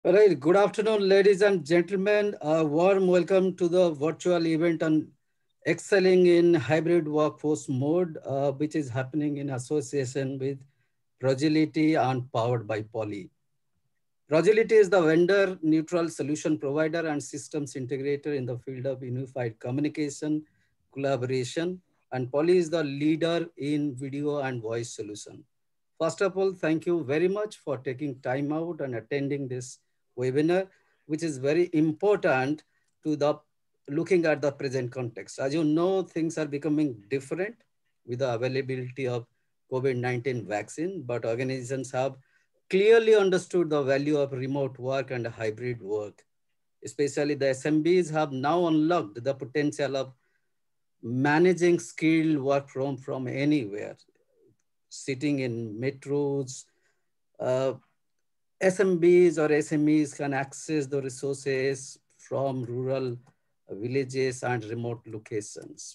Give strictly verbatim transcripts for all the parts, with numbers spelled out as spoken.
All right, good afternoon, ladies and gentlemen. A warm welcome to the virtual event on excelling in hybrid workforce mode, uh, which is happening in association with Progility and powered by Poly. Progility is the vendor neutral solution provider and systems integrator in the field of unified communication, collaboration, and Poly is the leader in video and voice solution. First of all, thank you very much for taking time out and attending this webinar, which is very important to the looking at the present context. As you know, things are becoming different with the availability of COVID nineteen vaccine, but organizations have clearly understood the value of remote work and hybrid work. Especially the S M Bs have now unlocked the potential of managing skilled work from, from anywhere, sitting in metros. Uh, S M Bs or S M Es can access the resources from rural villages and remote locations.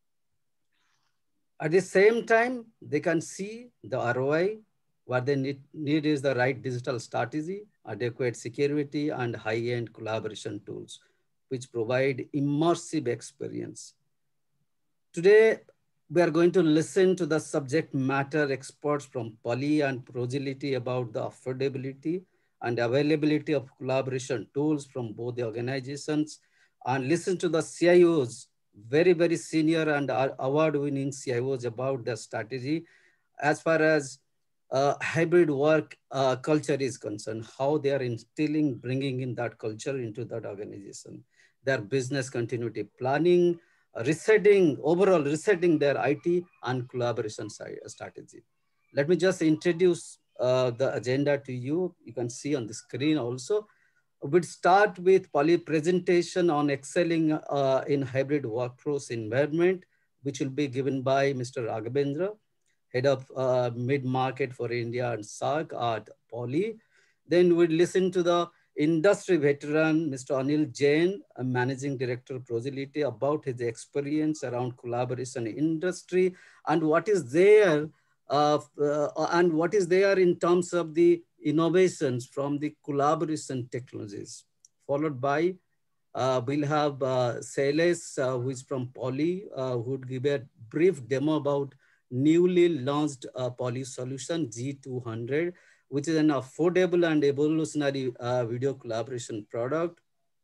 At the same time, they can see the R O I. What they need, need is the right digital strategy, adequate security, and high-end collaboration tools, which provide immersive experience. Today, we are going to listen to the subject matter experts from Poly and Progility about the affordability and availability of collaboration tools from both the organizations, and listen to the C I Os, very, very senior and award-winning C I Os about their strategy as far as uh, hybrid work uh, culture is concerned, how they are instilling, bringing in that culture into that organization, their business continuity planning, resetting, overall resetting their I T and collaboration strategy. Let me just introduce uh, the agenda to you. You can see on the screen also. We'll start with Poly presentation on excelling uh, in hybrid workforce environment, which will be given by Mister Raghavendra, head of uh, mid-market for India and S A C at Poly. Then we'll listen to the industry veteran, Mister Anil Jain, a managing director of Progility, about his experience around collaboration industry and what is there uh, uh, and what is there in terms of the innovations from the collaboration technologies. Followed by uh, we'll have uh, Sailesh, uh, who is from Poly, uh, who would give a brief demo about newly launched uh, Poly solution G two hundred, which is an affordable and evolutionary uh, video collaboration product.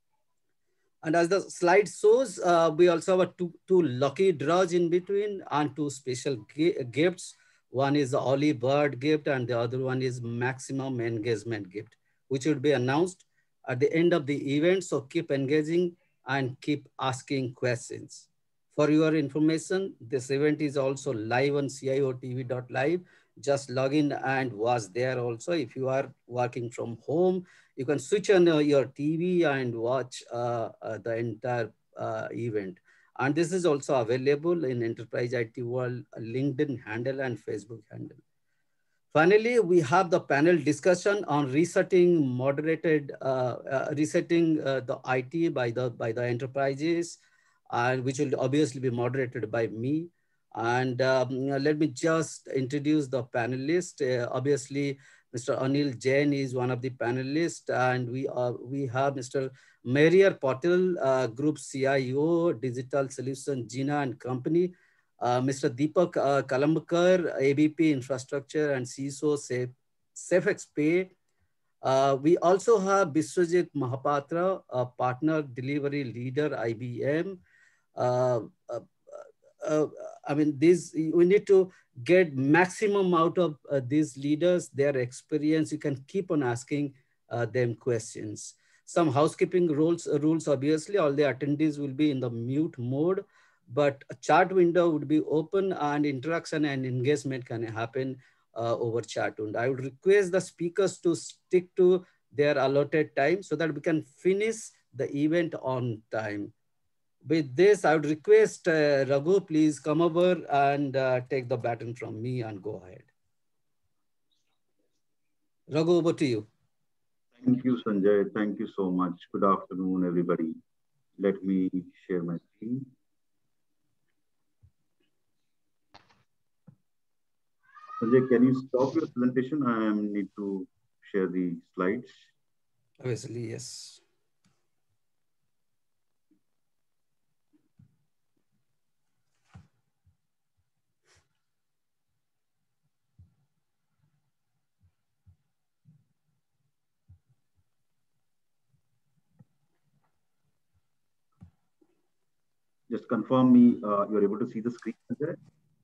And as the slide shows, uh, we also have a two, two lucky draws in between and two special gifts. One is the early bird gift and the other one is maximum engagement gift, which will be announced at the end of the event. So keep engaging and keep asking questions. For your information, this event is also live on C I O T V dot live. Just log in and watch there also. If you are working from home, you can switch on uh, your T V and watch uh, uh, the entire uh, event. And this is also available in Enterprise I T World, LinkedIn handle and Facebook handle. Finally, we have the panel discussion on resetting moderated, uh, uh, resetting uh, the I T by the, by the enterprises, and which will obviously be moderated by me. And um, let me just introduce the panelists. Uh, obviously, Mister Anil Jain is one of the panelists, and we uh, we have Mister Marier Patel, uh, Group C I O, Digital Solution, Gina and Company, uh, Mister Deepak uh, Kalambkar, A B P Infrastructure and C I S O, Safe, SafeXpay. Uh, we also have Biswajit Mahapatra, a partner delivery leader, I B M. Uh, uh, uh, I mean, these we need to get maximum out of uh, these leaders, their experience. You can keep on asking uh, them questions. Some housekeeping rules, uh, rules, obviously, all the attendees will be in the mute mode, but a chat window would be open and interaction and engagement can happen uh, over chat window. I would request the speakers to stick to their allotted time so that we can finish the event on time. With this, I would request uh, Raghu, please come over and uh, take the baton from me and go ahead. Raghu, over to you. Thank you, Sanjay. Thank you so much. Good afternoon, everybody. Let me share my screen. Sanjay, can you stop your presentation? I need to share the slides. Obviously, yes. Just confirm me, uh, you're able to see the screen, Sanjay?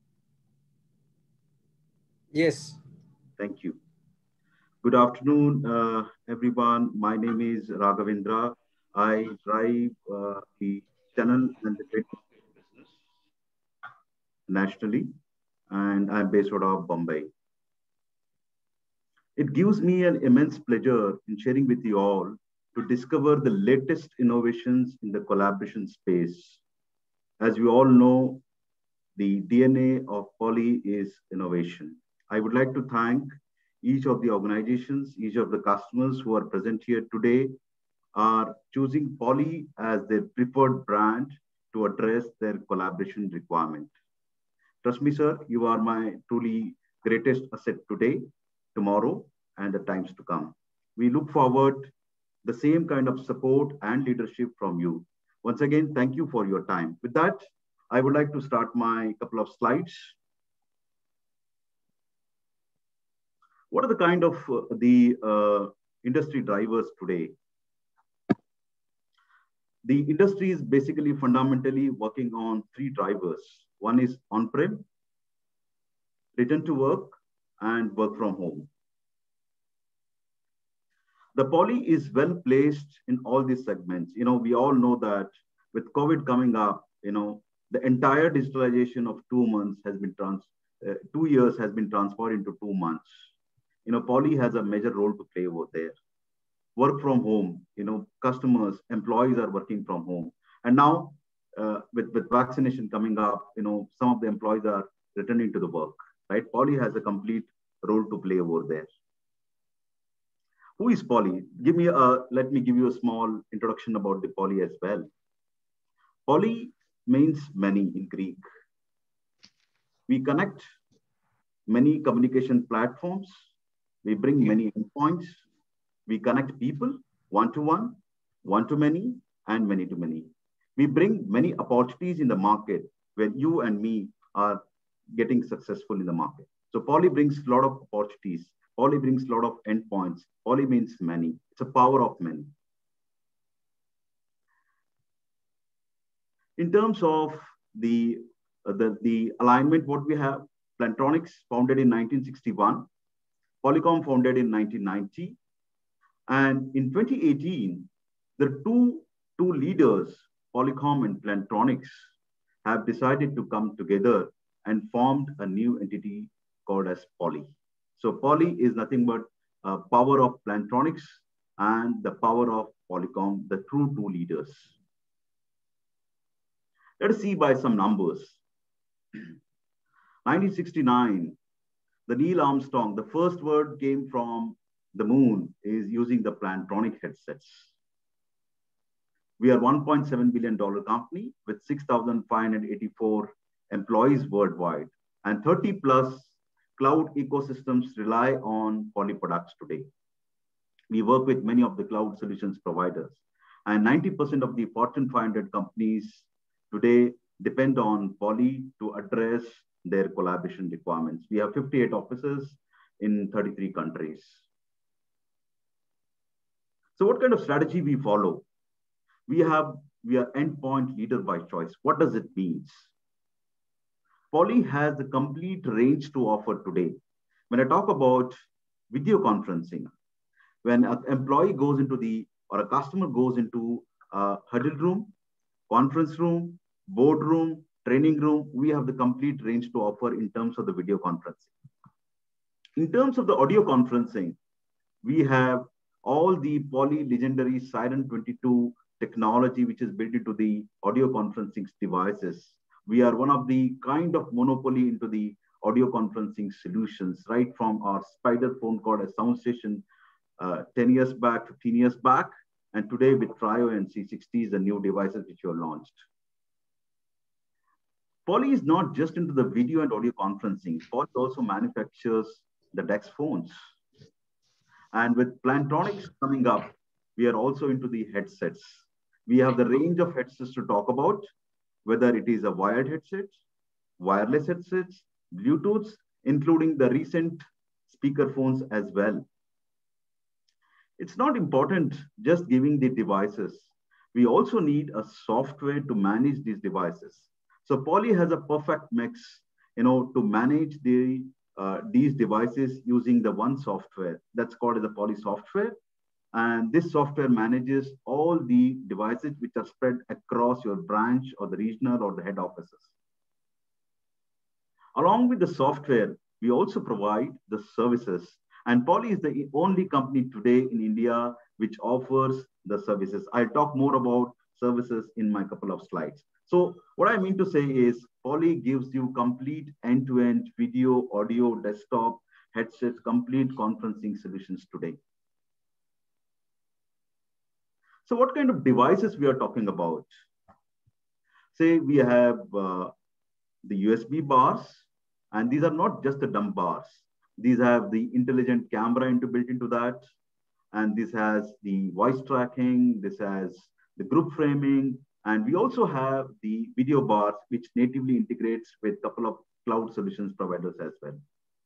Yes. Thank you. Good afternoon, uh, everyone. My name is Raghavendra. I drive uh, the channel and the trademark business nationally, and I'm based out of Bombay. It gives me an immense pleasure in sharing with you all to discover the latest innovations in the collaboration space. As we all know, the D N A of Poly is innovation. I would like to thank each of the organizations, each of the customers who are present here today are choosing Poly as their preferred brand to address their collaboration requirement. Trust me, sir, you are my truly greatest asset today, tomorrow, and the times to come. We look forward the same kind of support and leadership from you. Once again, thank you for your time. With that, I would like to start my couple of slides. What are the kind of uh, the uh, industry drivers today? The industry is basically fundamentally working on three drivers. One is on-prem, return to work, and work from home. The Poly is well placed in all these segments. You know, we all know that with COVID coming up, you know, the entire digitalization of two months has been trans, uh, two years has been transferred into two months. You know, Poly has a major role to play over there. Work from home, you know, customers, employees are working from home. And now uh, with, with vaccination coming up, you know, some of the employees are returning to the work, right? Poly has a complete role to play over there. Who is Poly? Give me a, let me give you a small introduction about the Poly as well. Poly means many in Greek. We connect many communication platforms. We bring many endpoints. We connect people one to one, one to many, and many to many. We bring many opportunities in the market where you and me are getting successful in the market. So Poly brings a lot of opportunities. Poly brings a lot of endpoints. Poly means many. It's a power of many. In terms of the, uh, the, the alignment, what we have, Plantronics founded in nineteen sixty-one, Polycom founded in nineteen ninety, and in twenty eighteen, the two, two leaders, Polycom and Plantronics, have decided to come together and formed a new entity called as Poly. So Poly is nothing but uh, power of Plantronics and the power of Polycom, the true two leaders. Let us see by some numbers. nineteen sixty-nine, the Neil Armstrong, the first word came from the moon is using the Plantronic headsets. We are one point seven billion dollars company with six thousand five hundred eighty-four employees worldwide, and thirty plus cloud ecosystems rely on Poly products today. We work with many of the cloud solutions providers, and ninety percent of the Fortune five hundred companies today depend on Poly to address their collaboration requirements. We have fifty-eight offices in thirty-three countries. So what kind of strategy we follow? We have, we are endpoint leader by choice. What does it mean? Poly has a complete range to offer today. When I talk about video conferencing, when an employee goes into the, or a customer goes into a huddle room, conference room, boardroom, training room, we have the complete range to offer in terms of the video conferencing. In terms of the audio conferencing, we have all the Poly legendary Siren twenty-two technology, which is built into the audio conferencing devices. We are one of the kind of monopoly into the audio conferencing solutions, right from our Spider phone called a sound station uh, ten years back, fifteen years back, and today with Trio and C sixty, the new devices which were launched. Poly is not just into the video and audio conferencing. Poly also manufactures the DeX phones. And with Plantronics coming up, we are also into the headsets. We have the range of headsets to talk about, whether it is a wired headset, wireless headsets, Bluetooths, including the recent speaker phones as well. It's not important just giving the devices. We also need a software to manage these devices. So Poly has a perfect mix, you know, to manage the uh, these devices using the one software that's called the Poly software. And this software manages all the devices which are spread across your branch or the regional or the head offices. Along with the software, we also provide the services. And Poly is the only company today in India which offers the services. I'll talk more about services in my couple of slides. So what I mean to say is Poly gives you complete end-to-end video, audio, desktop, headsets, complete conferencing solutions today. So what kind of devices we are talking about? Say we have uh, the U S B bars, and these are not just the dumb bars. These have the intelligent camera into, built into that. And this has the voice tracking, this has the group framing, and we also have the video bars, which natively integrates with a couple of cloud solutions providers as well.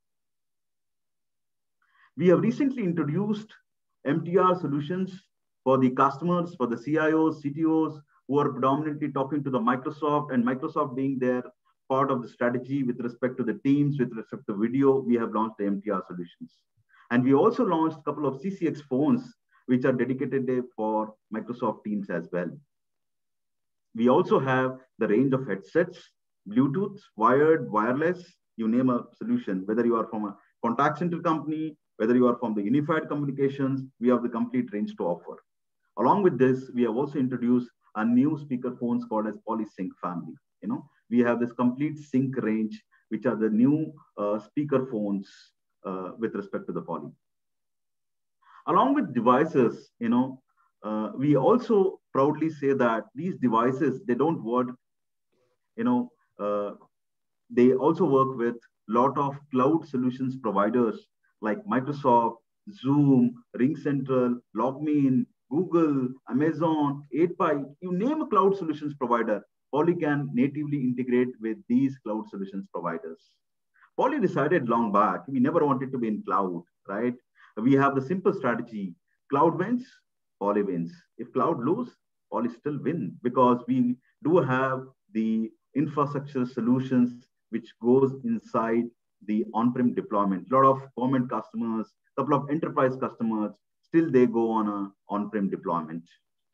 We have recently introduced M T R solutions for the customers, for the C I Os, C T Os, who are predominantly talking to the Microsoft, and Microsoft being their part of the strategy with respect to the teams, with respect to video, we have launched the M T R solutions. And we also launched a couple of C C X phones, which are dedicated for Microsoft Teams as well. We also have the range of headsets, Bluetooth, wired, wireless, you name a solution, whether you are from a contact center company, whether you are from the unified communications, we have the complete range to offer. Along with this, we have also introduced a new speaker phones called as PolySync family. You know, we have this complete sync range, which are the new uh, speaker phones uh, with respect to the Poly. Along with devices, you know, uh, we also proudly say that these devices, they don't work, you know, uh, they also work with a lot of cloud solutions providers like Microsoft, Zoom, RingCentral, LogMeIn, Google, Amazon, eight by, you name a cloud solutions provider, Poly can natively integrate with these cloud solutions providers. Poly decided long back, we never wanted to be in cloud, right? We have the simple strategy, cloud wins, Poly wins. If cloud lose, Poly still win, because we do have the infrastructure solutions which goes inside the on-prem deployment. A lot of government customers, a couple of enterprise customers, still they go on a on-prem deployment.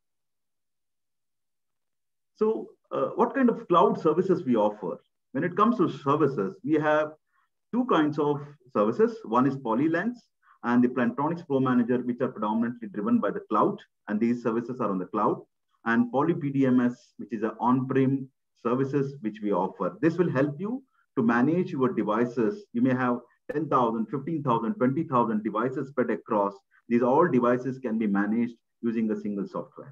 So uh, what kind of cloud services we offer? When it comes to services, we have two kinds of services. One is PolyLens and the Plantronics Pro Manager, which are predominantly driven by the cloud, and these services are on the cloud. And Poly P D M S, which is an on-prem services which we offer. This will help you to manage your devices. You may have ten thousand, fifteen thousand, twenty thousand devices spread across. These all devices can be managed using a single software.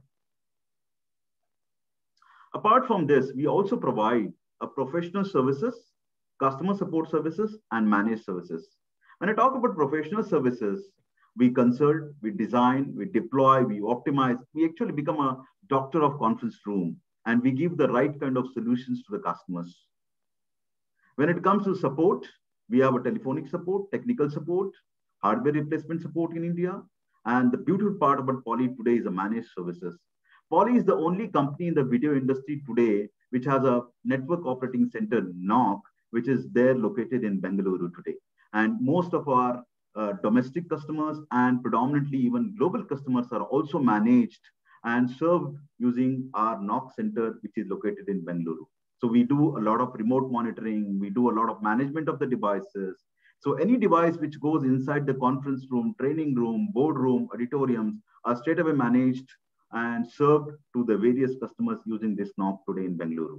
Apart from this, we also provide a professional services, customer support services, and managed services. When I talk about professional services, we consult, we design, we deploy, we optimize. We actually become a doctor of conference room, and we give the right kind of solutions to the customers. When it comes to support, we have a telephonic support, technical support, hardware replacement support in India. And the beautiful part about Poly today is the managed services. Poly is the only company in the video industry today which has a network operating center, N O C, which is there located in Bengaluru today. And most of our uh, domestic customers and predominantly even global customers are also managed and served using our N O C center, which is located in Bengaluru. So we do a lot of remote monitoring. We do a lot of management of the devices. So any device which goes inside the conference room, training room, boardroom, auditoriums are straight away managed and served to the various customers using this N O C today in Bengaluru.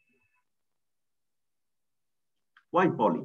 Why Poly?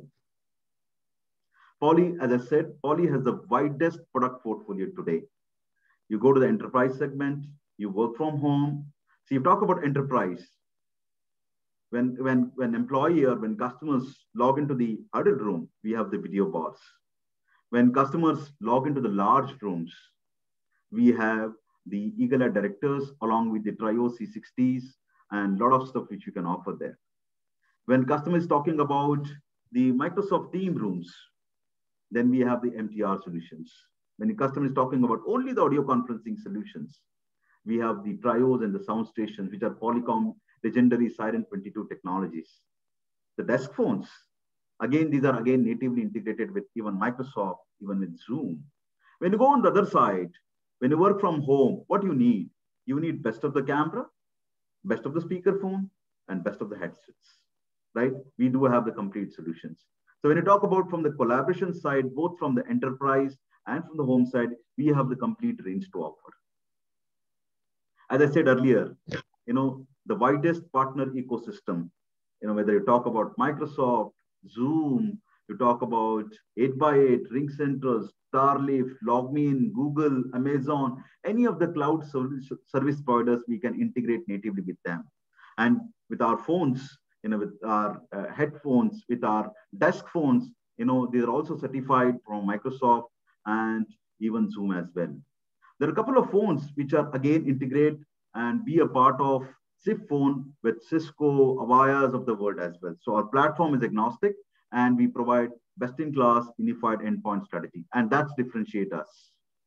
Poly, as I said, Poly has the widest product portfolio today. You go to the enterprise segment, you work from home. So you talk about enterprise. When, when, when employee or when customers log into the huddle room, we have the video bars. When customers log into the large rooms, we have the Eagle Eye Directors, along with the Trio C sixties, and a lot of stuff which you can offer there. When customer is talking about the Microsoft Team rooms, then we have the M T R solutions. When the customer is talking about only the audio conferencing solutions, we have the Trios and the sound stations, which are Polycom legendary Siren twenty-two technologies. The desk phones, again, these are again natively integrated with even Microsoft, even with Zoom. When you go on the other side, when you work from home, what you need? You need best of the camera, best of the speakerphone, and best of the headsets, right? We do have the complete solutions. So when you talk about from the collaboration side, both from the enterprise and from the home side, we have the complete range to offer. As I said earlier, you know, the widest partner ecosystem, you know, whether you talk about Microsoft, Zoom, you talk about eight by eight, RingCentral, Starleaf, LogMeIn, Google, Amazon, any of the cloud service, service providers, we can integrate natively with them. And with our phones, you know, with our uh, headphones, with our desk phones, you know, they're also certified from Microsoft and even Zoom as well. There are a couple of phones which are again integrate and be a part of S I P phone with Cisco, Avayas of the world as well. So our platform is agnostic and we provide best-in-class unified endpoint strategy, and that's differentiate us.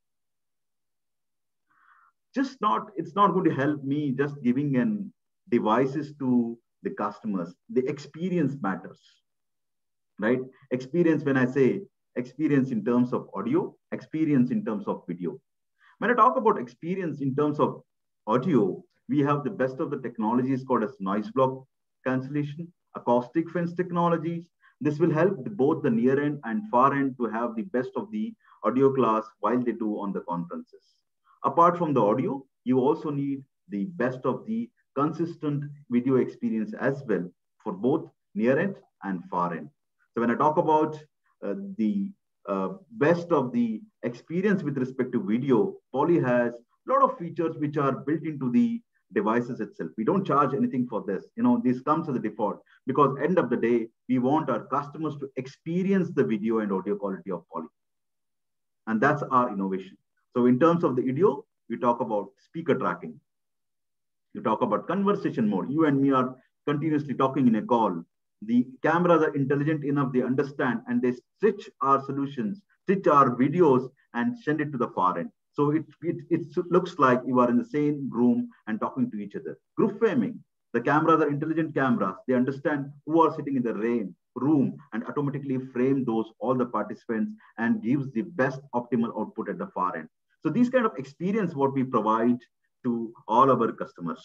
Just not, it's not going to help me just giving in devices to the customers. The experience matters, right? Experience, when I say experience in terms of audio, experience in terms of video. When I talk about experience in terms of audio, we have the best of the technologies called as noise block cancellation, acoustic fence technologies. This will help both the near end and far end to have the best of the audio class while they do on the conferences. Apart from the audio, you also need the best of the consistent video experience as well for both near end and far end. So when I talk about uh, the uh, best of the experience with respect to video, Poly has a lot of features which are built into the devices itself. We don't charge anything for this. You know, this comes as a default because end of the day, we want our customers to experience the video and audio quality of Poly. And that's our innovation. So in terms of the video, we talk about speaker tracking. You talk about conversation mode. You and me are continuously talking in a call. The cameras are intelligent enough, they understand, and they stitch our solutions, stitch our videos, and send it to the far end. So it, it, it looks like you are in the same room and talking to each other. Group framing. The cameras are intelligent cameras. They understand who are sitting in the room and automatically frame those, all the participants, and gives the best optimal output at the far end. So these kind of experience what we provide to all our customers.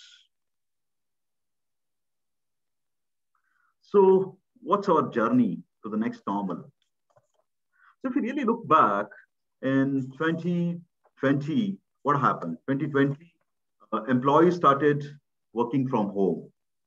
So what's our journey to the next normal? So if you really look back in twenty twenty, what happened? twenty twenty, uh, employees started working from home.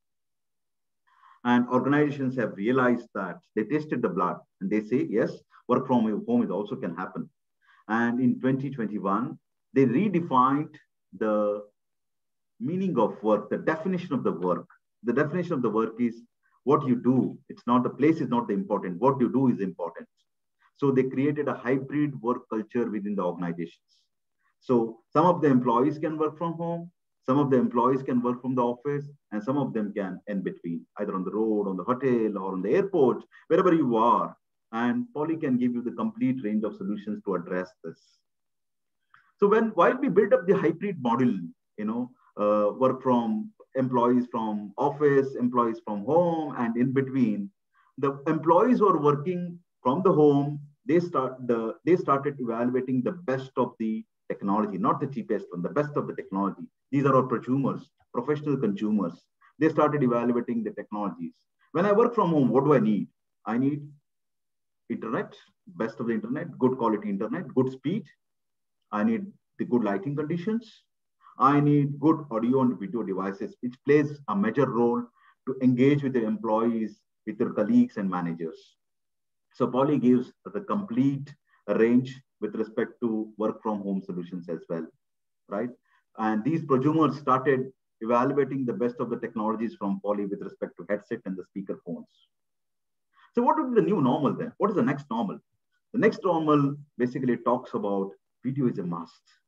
And organizations have realized that. They tested the blood and they say, yes, work from home is also can happen. And in twenty twenty-one, they redefined the meaning of work, the definition of the work. The definition of the work is what you do. It's not, the place is not the important. What you do is important. So they created a hybrid work culture within the organizations. So some of the employees can work from home, some of the employees can work from the office, and some of them can in between, either on the road, on the hotel, or on the airport, wherever you are. And Poly can give you the complete range of solutions to address this. So when while we build up the hybrid model, you know, uh, work from employees from office, employees from home, and in between, the employees who are working from the home, they start the they started evaluating the best of the technology, not the cheapest one, the best of the technology. These are our prosumers, professional consumers. They started evaluating the technologies. When I work from home, what do I need? I need internet, best of the internet, good quality internet, good speed. I need the good lighting conditions. I need good audio and video devices, which plays a major role to engage with the employees, with their colleagues and managers. So Poly gives the complete range with respect to work from home solutions as well, right? And these prosumers started evaluating the best of the technologies from Poly with respect to headset and the speaker phones. So what would be the new normal then? What is the next normal? The next normal basically talks about video is a must.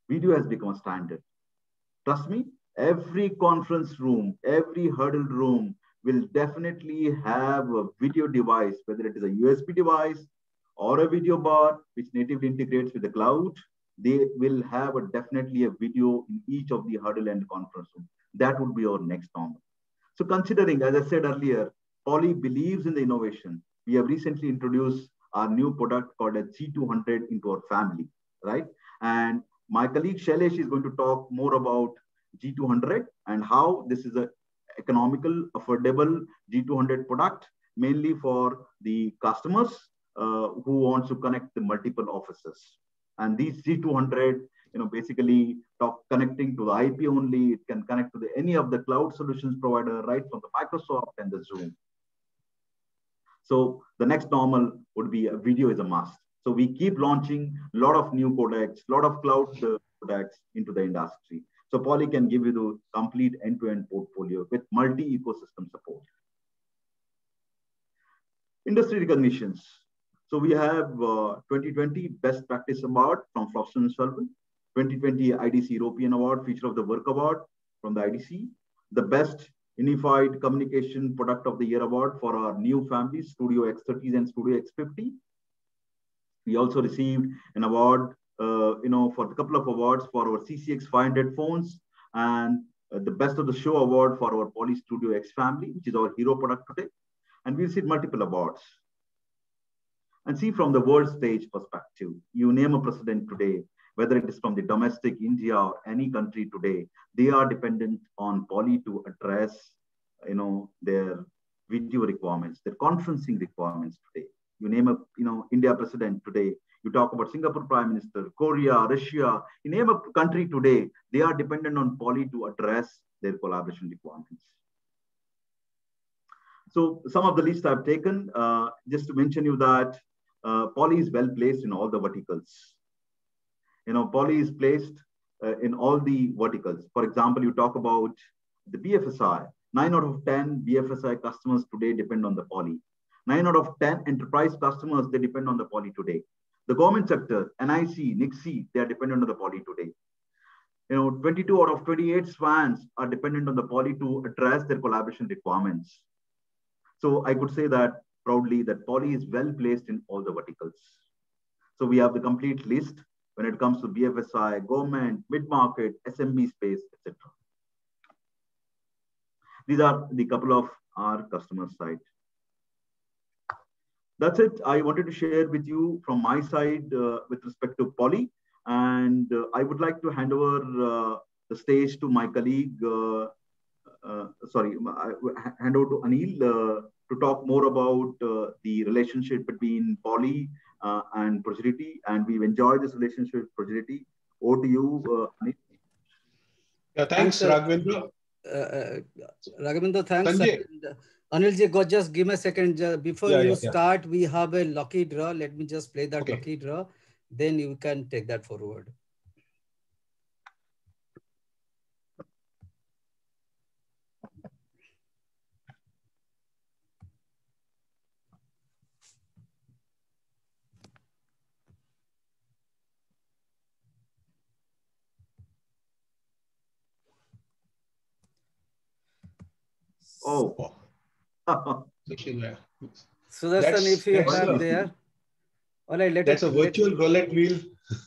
Video has become a standard. Trust me, every conference room, every huddle room will definitely have a video device, whether it is a U S B device or a video bar, which natively integrates with the cloud. They will have a, definitely a video in each of the huddle and conference room. That would be our next normal. So considering, as I said earlier, Poly believes in the innovation. We have recently introduced our new product called a G two hundred into our family, right? And my colleague Shailesh is going to talk more about G two hundred and how this is a economical, affordable G two hundred product, mainly for the customers uh, who wants to connect the multiple offices. And these G two hundred, you know, basically talk connecting to the I P only. It can connect to the, any of the cloud solutions provider, right from the Microsoft and the Zoom. So the next normal would be a video is a must. So we keep launching a lot of new codecs, a lot of cloud uh, codecs into the industry. So Poly can give you the complete end-to-end portfolio with multi-ecosystem support. Industry recognitions. So we have uh, twenty twenty Best Practice Award from Frost and Sullivan, twenty twenty I D C European Award, Feature of the Work Award from the I D C, the Best Unified Communication Product of the Year Award for our new families, Studio X thirty and Studio X fifty. We also received an award, uh, you know, for a couple of awards for our C C X five hundred phones and uh, the Best of the Show Award for our Poly Studio X family, which is our hero product today. And we received multiple awards. And see from the world stage perspective, you name a president today, whether it is from the domestic India or any country today, they are dependent on Poly to address, you know, their video requirements, their conferencing requirements today. You name a, you know, India president today, you talk about Singapore Prime Minister, Korea, Russia, you name a country today, they are dependent on Poly to address their collaboration requirements. So some of the lists I've taken, uh, just to mention you that uh, Poly is well placed in all the verticals. You know, Poly is placed uh, in all the verticals. For example, you talk about the B F S I. Nine out of ten B F S I customers today depend on the Poly. Nine out of ten enterprise customers, they depend on the Poly today. The government sector, N I C, N I C C, they are dependent on the Poly today. You know, twenty-two out of twenty-eight SWANs are dependent on the Poly to address their collaboration requirements. So I could say that proudly that Poly is well placed in all the verticals. So we have the complete list when it comes to B F S I, government, mid-market, S M B space, et cetera. These are the couple of our customer side. That's it. I wanted to share with you from my side uh, with respect to Poly. And uh, I would like to hand over uh, the stage to my colleague, uh, uh, sorry, I hand over to Anil uh, to talk more about uh, the relationship between Poly uh, and Progility. And we've enjoyed this relationship with Progility. Over to you, uh, Anil. Yeah, thanks, thanks Raghavendra. Uh, uh, Raghavendra, thanks. And, uh, Anilji, go just give me a second. Uh, before yeah, you yeah, start, yeah. we have a lucky draw. Let me just play that okay. lucky draw. Then you can take that forward. Oh. Sudarshan, if you have a, there. All right, let that's it, a virtual let, roulette wheel.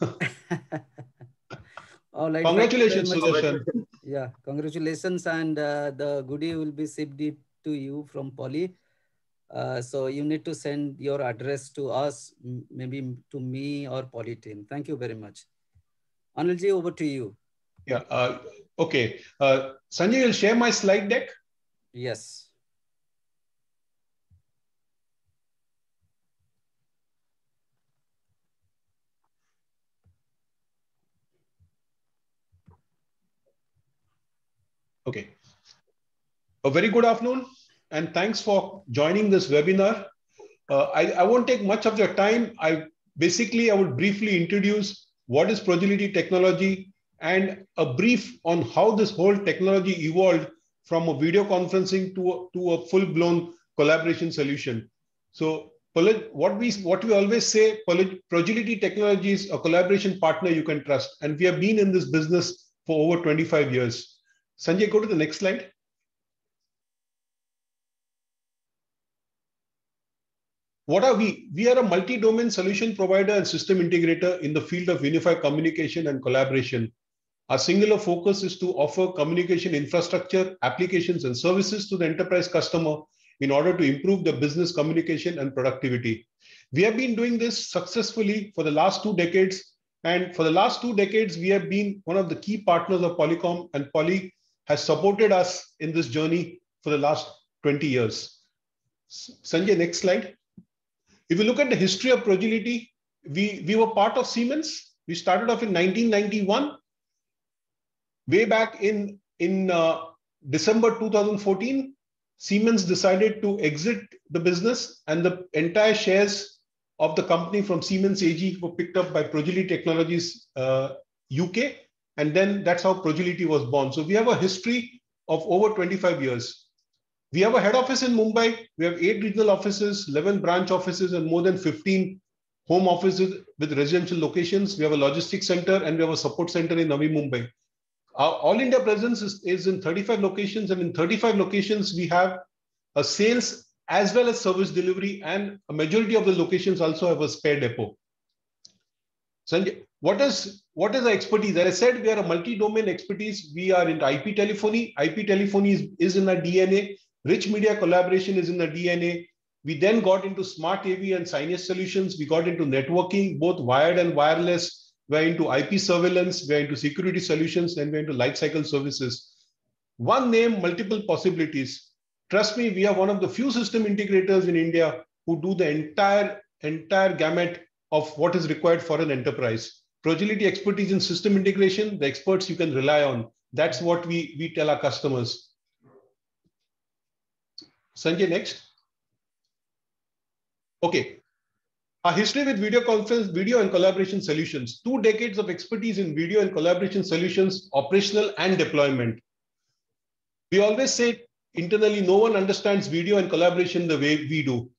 All right, congratulations, Sudarshan. Yeah, congratulations. And uh, the goodie will be shipped to you from Poly. Uh, so you need to send your address to us, maybe to me or Poly team. Thank you very much. Anilji, over to you. Yeah, uh, okay. Uh, Sanjay, you'll share my slide deck? Yes. Okay. A very good afternoon and thanks for joining this webinar. Uh, I, I won't take much of your time. I basically, I would briefly introduce what is Progility technology and a brief on how this whole technology evolved from a video conferencing to a, to a full-blown collaboration solution. So what we what we always say, Progility Technologies, a collaboration partner you can trust. And we have been in this business for over twenty-five years. Sanjay, go to the next slide. What are we? We are a multi-domain solution provider and system integrator in the field of unified communication and collaboration. Our singular focus is to offer communication infrastructure, applications, and services to the enterprise customer in order to improve the business communication and productivity. We have been doing this successfully for the last two decades. And for the last two decades, we have been one of the key partners of Polycom, and Poly has supported us in this journey for the last twenty years. Sanjay, next slide. If you look at the history of Progility, we, we were part of Siemens. We started off in nineteen ninety-one. Way back in, in uh, December two thousand fourteen, Siemens decided to exit the business, and the entire shares of the company from Siemens A G were picked up by Progility Technologies uh, U K. And then that's how Progility was born. So we have a history of over twenty-five years. We have a head office in Mumbai. We have eight regional offices, eleven branch offices, and more than fifteen home offices with residential locations. We have a logistics center, and we have a support center in Navi Mumbai. Our all India presence is, is in thirty-five locations, and in thirty-five locations, we have a sales as well as service delivery, and a majority of the locations also have a spare depot. Sanjay, what is, what is our expertise? As I said, we are a multi-domain expertise. We are into I P telephony. I P telephony is, is in our D N A. Rich media collaboration is in the D N A. We then got into smart A V and signage solutions. We got into networking, both wired and wireless. We're into I P surveillance. We're into security solutions, and we're into lifecycle services. One name, multiple possibilities. Trust me, we are one of the few system integrators in India who do the entire, entire gamut of what is required for an enterprise. Progility expertise in system integration, the experts you can rely on. That's what we, we tell our customers. Sanjay, next. Okay. Our history with video conference, video and collaboration solutions. Two decades of expertise in video and collaboration solutions, operational and deployment. We always say internally, no one understands video and collaboration the way we do.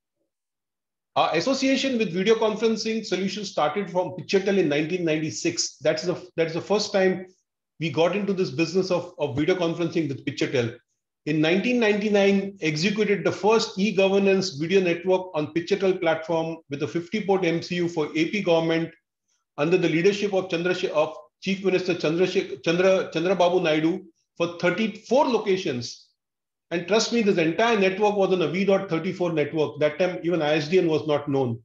Our association with video conferencing solutions started from Picturetel in nineteen ninety-six. That's the, that's the first time we got into this business of, of video conferencing with Picturetel. In nineteen ninety-nine, executed the first e-governance video network on Picturetel platform with a fifty port M C U for A P government under the leadership of, of Chief Minister Chandra, Chandra, Chandrababu Naidu for thirty-four locations. And trust me, this entire network was on a V thirty-four network. That time, even I S D N was not known.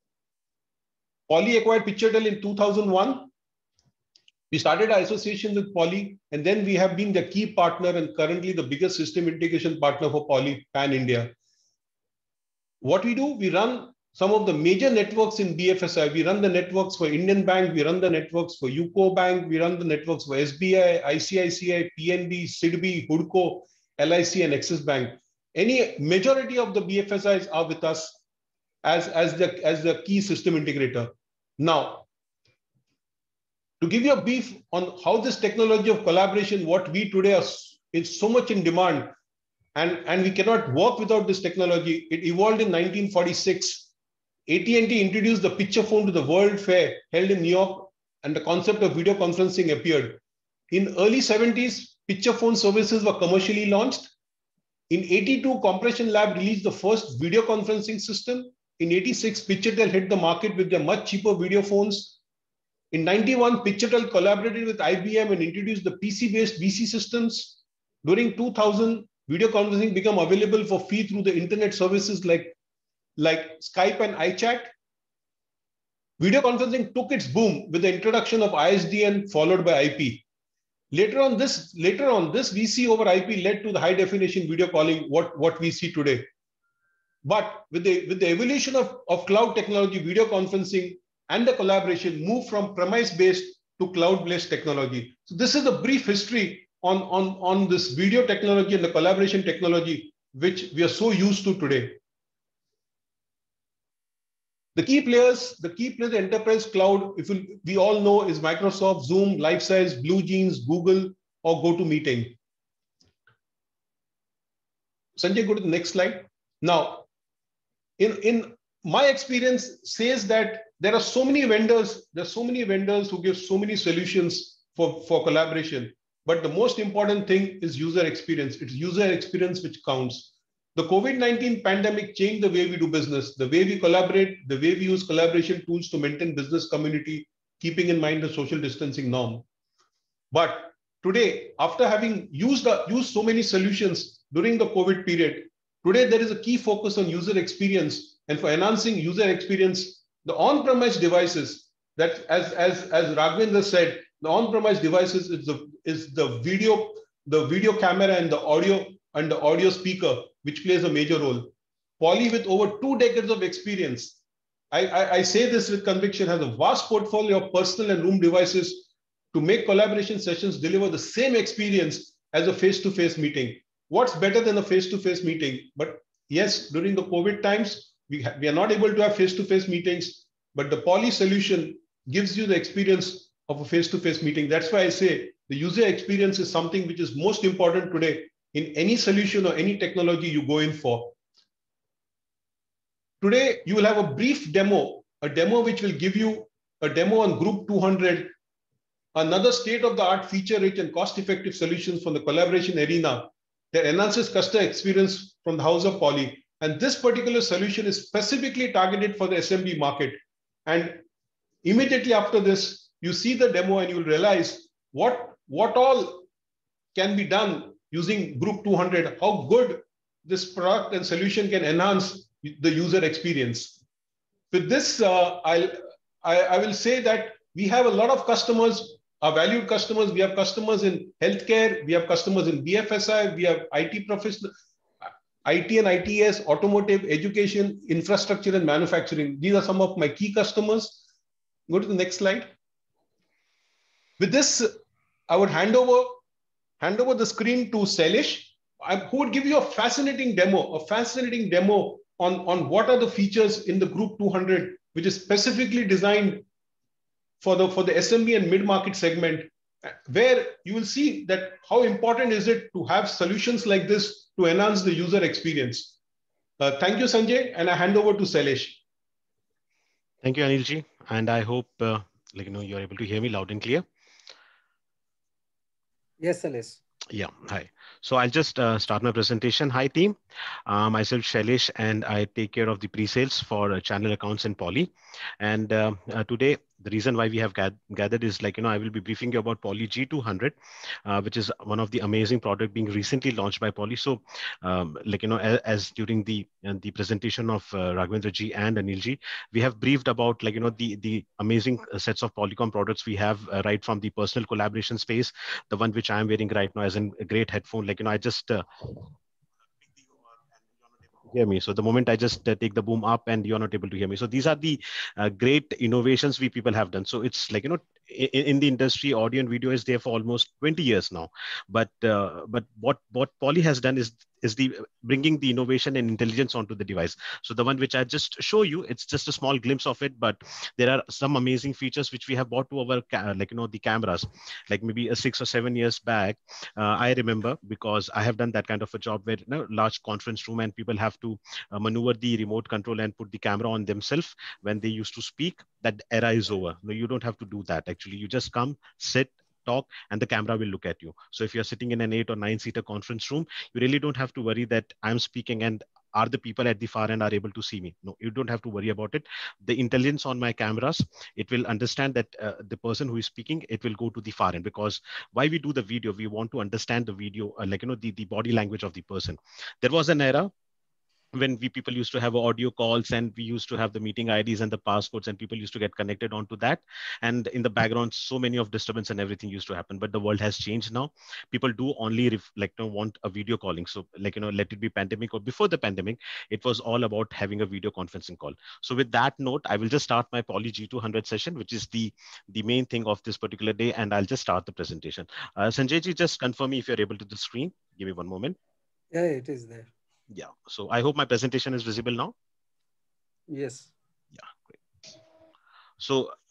Poly acquired Picturetel in two thousand one. We started our association with Poly, and then we have been the key partner and currently the biggest system integration partner for Poly pan-India. What we do, we run some of the major networks in B F S I. We run the networks for Indian Bank, we run the networks for U C O Bank, we run the networks for S B I, I C I C I, P N B, S I D B I, Hudco, L I C, and Axis Bank. Any majority of the B F S Is are with us as, as, the, as the key system integrator. Now, to give you a brief on how this technology of collaboration, what we today are, is so much in demand, and, and we cannot work without this technology. It evolved in nineteen forty-six. A T and T introduced the picture phone to the World Fair held in New York, and the concept of video conferencing appeared. In early seventies, picture phone services were commercially launched. In eighty-two, Compression Lab released the first video conferencing system. In eighty-six, Picturetel hit the market with their much cheaper video phones. In ninety-one, Picturetel collaborated with I B M and introduced the P C-based V C systems. During two thousand, video conferencing became available for free through the internet services like, like Skype and iChat. Video conferencing took its boom with the introduction of I S D N followed by I P. Later on, this, later on, this V C over I P led to the high-definition video calling, what, what we see today. But with the, with the evolution of, of cloud technology, video conferencing and the collaboration moved from premise-based to cloud-based technology. So this is a brief history on, on, on this video technology and the collaboration technology, which we are so used to today. The key players, the key players, the enterprise cloud, if we, we all know, is Microsoft, Zoom, Lifesize, BlueJeans, Google, or GoToMeeting. Sanjay, go to the next slide. Now, in, in my experience says that there are so many vendors, there are so many vendors who give so many solutions for, for collaboration. But the most important thing is user experience. It's user experience which counts. The COVID nineteen pandemic changed the way we do business, the way we collaborate, the way we use collaboration tools to maintain business community, keeping in mind the social distancing norm. But today, after having used, the, used so many solutions during the COVID period, today there is a key focus on user experience. And for enhancing user experience, the on-premise devices, that as, as, as Raghavendra said, the on-premise devices is the, is the video, the video camera and the audio and the audio speaker, which plays a major role. Poly, with over two decades of experience, I, I, I say this with conviction, has a vast portfolio of personal and room devices to make collaboration sessions deliver the same experience as a face-to-face meeting. What's better than a face-to-face meeting? But yes, during the COVID times, we, we are not able to have face-to-face meetings, but the Poly solution gives you the experience of a face-to-face meeting. That's why I say the user experience is something which is most important today in any solution or any technology you go in for. Today, you will have a brief demo, a demo which will give you a demo on Group two hundred, another state-of-the-art feature-rich and cost-effective solutions from the collaboration arena that enhances customer experience from the house of Poly. And this particular solution is specifically targeted for the S M B market. And immediately after this, you see the demo and you will realize what, what all can be done using Group two hundred, how good this product and solution can enhance the user experience. With this, uh, I'll, I, I will say that we have a lot of customers, our valued customers. We have customers in healthcare, we have customers in B F S I, we have I T professional, I T and I T S, automotive, education, infrastructure, and manufacturing. These are some of my key customers. Go to the next slide. With this, I would hand over, hand over the screen to Sailesh, who would give you a fascinating demo, a fascinating demo on, on what are the features in the Group two hundred, which is specifically designed for the, for the S M B and mid-market segment, where you will see that how important is it to have solutions like this to enhance the user experience. Uh, thank you, Sanjay, and I hand over to Sailesh. Thank you, Anilji, and I hope uh, like you know you're able to hear me loud and clear. Yes, Sailesh. Yeah, hi. So I'll just uh, start my presentation. Hi team, uh, myself Shailesh, and I take care of the pre-sales for uh, channel accounts in Poly. And uh, uh, today, the reason why we have gathered is like, you know, I will be briefing you about Poly G two hundred, uh, which is one of the amazing product being recently launched by Poly. So um, like, you know, as, as during the uh, the presentation of uh, Raghavendra Ji and Anil Ji, we have briefed about like, you know, the, the amazing sets of Polycom products we have uh, right from the personal collaboration space, the one which I'm wearing right now as in a great headphone. Like, you know, I just uh, hear me. So the moment I just uh, take the boom up and you're not able to hear me. So these are the uh, great innovations we people have done. So it's like, you know, in, in the industry, audio and video is there for almost twenty years now. But uh, but what, what Poly has done is is the bringing the innovation and intelligence onto the device. So the one which I just show you, it's just a small glimpse of it, but there are some amazing features which we have brought to our, like, you know, the cameras, like maybe a six or seven years back. Uh, I remember because I have done that kind of a job where, you know, large conference room and people have to uh, maneuver the remote control and put the camera on themselves when they used to speak. That era is over. No, you don't have to do that. Actually, you just come, sit, talk, and the camera will look at you. So if you're sitting in an eight or nine seater conference room, you really don't have to worry that I'm speaking and are the people at the far end are able to see me. No, you don't have to worry about it. The intelligence on my cameras, it will understand that uh, the person who is speaking, it will go to the far end, because why we do the video, we want to understand the video, uh, like, you know, the, the body language of the person. There was an era when we people used to have audio calls and we used to have the meeting I Ds and the passcodes and people used to get connected onto that. And in the background, so many of disturbance and everything used to happen, but the world has changed now. People do only ref, like, you know, want a video calling. So like, you know, let it be pandemic or before the pandemic, it was all about having a video conferencing call. So with that note, I will just start my Poly G two hundred session, which is the, the main thing of this particular day. And I'll just start the presentation. Uh, Sanjay ji, just confirm me if you're able to the screen. Give me one moment. Yeah, it is there. Yeah, so I hope my presentation is visible now. Yes. Yeah, great. So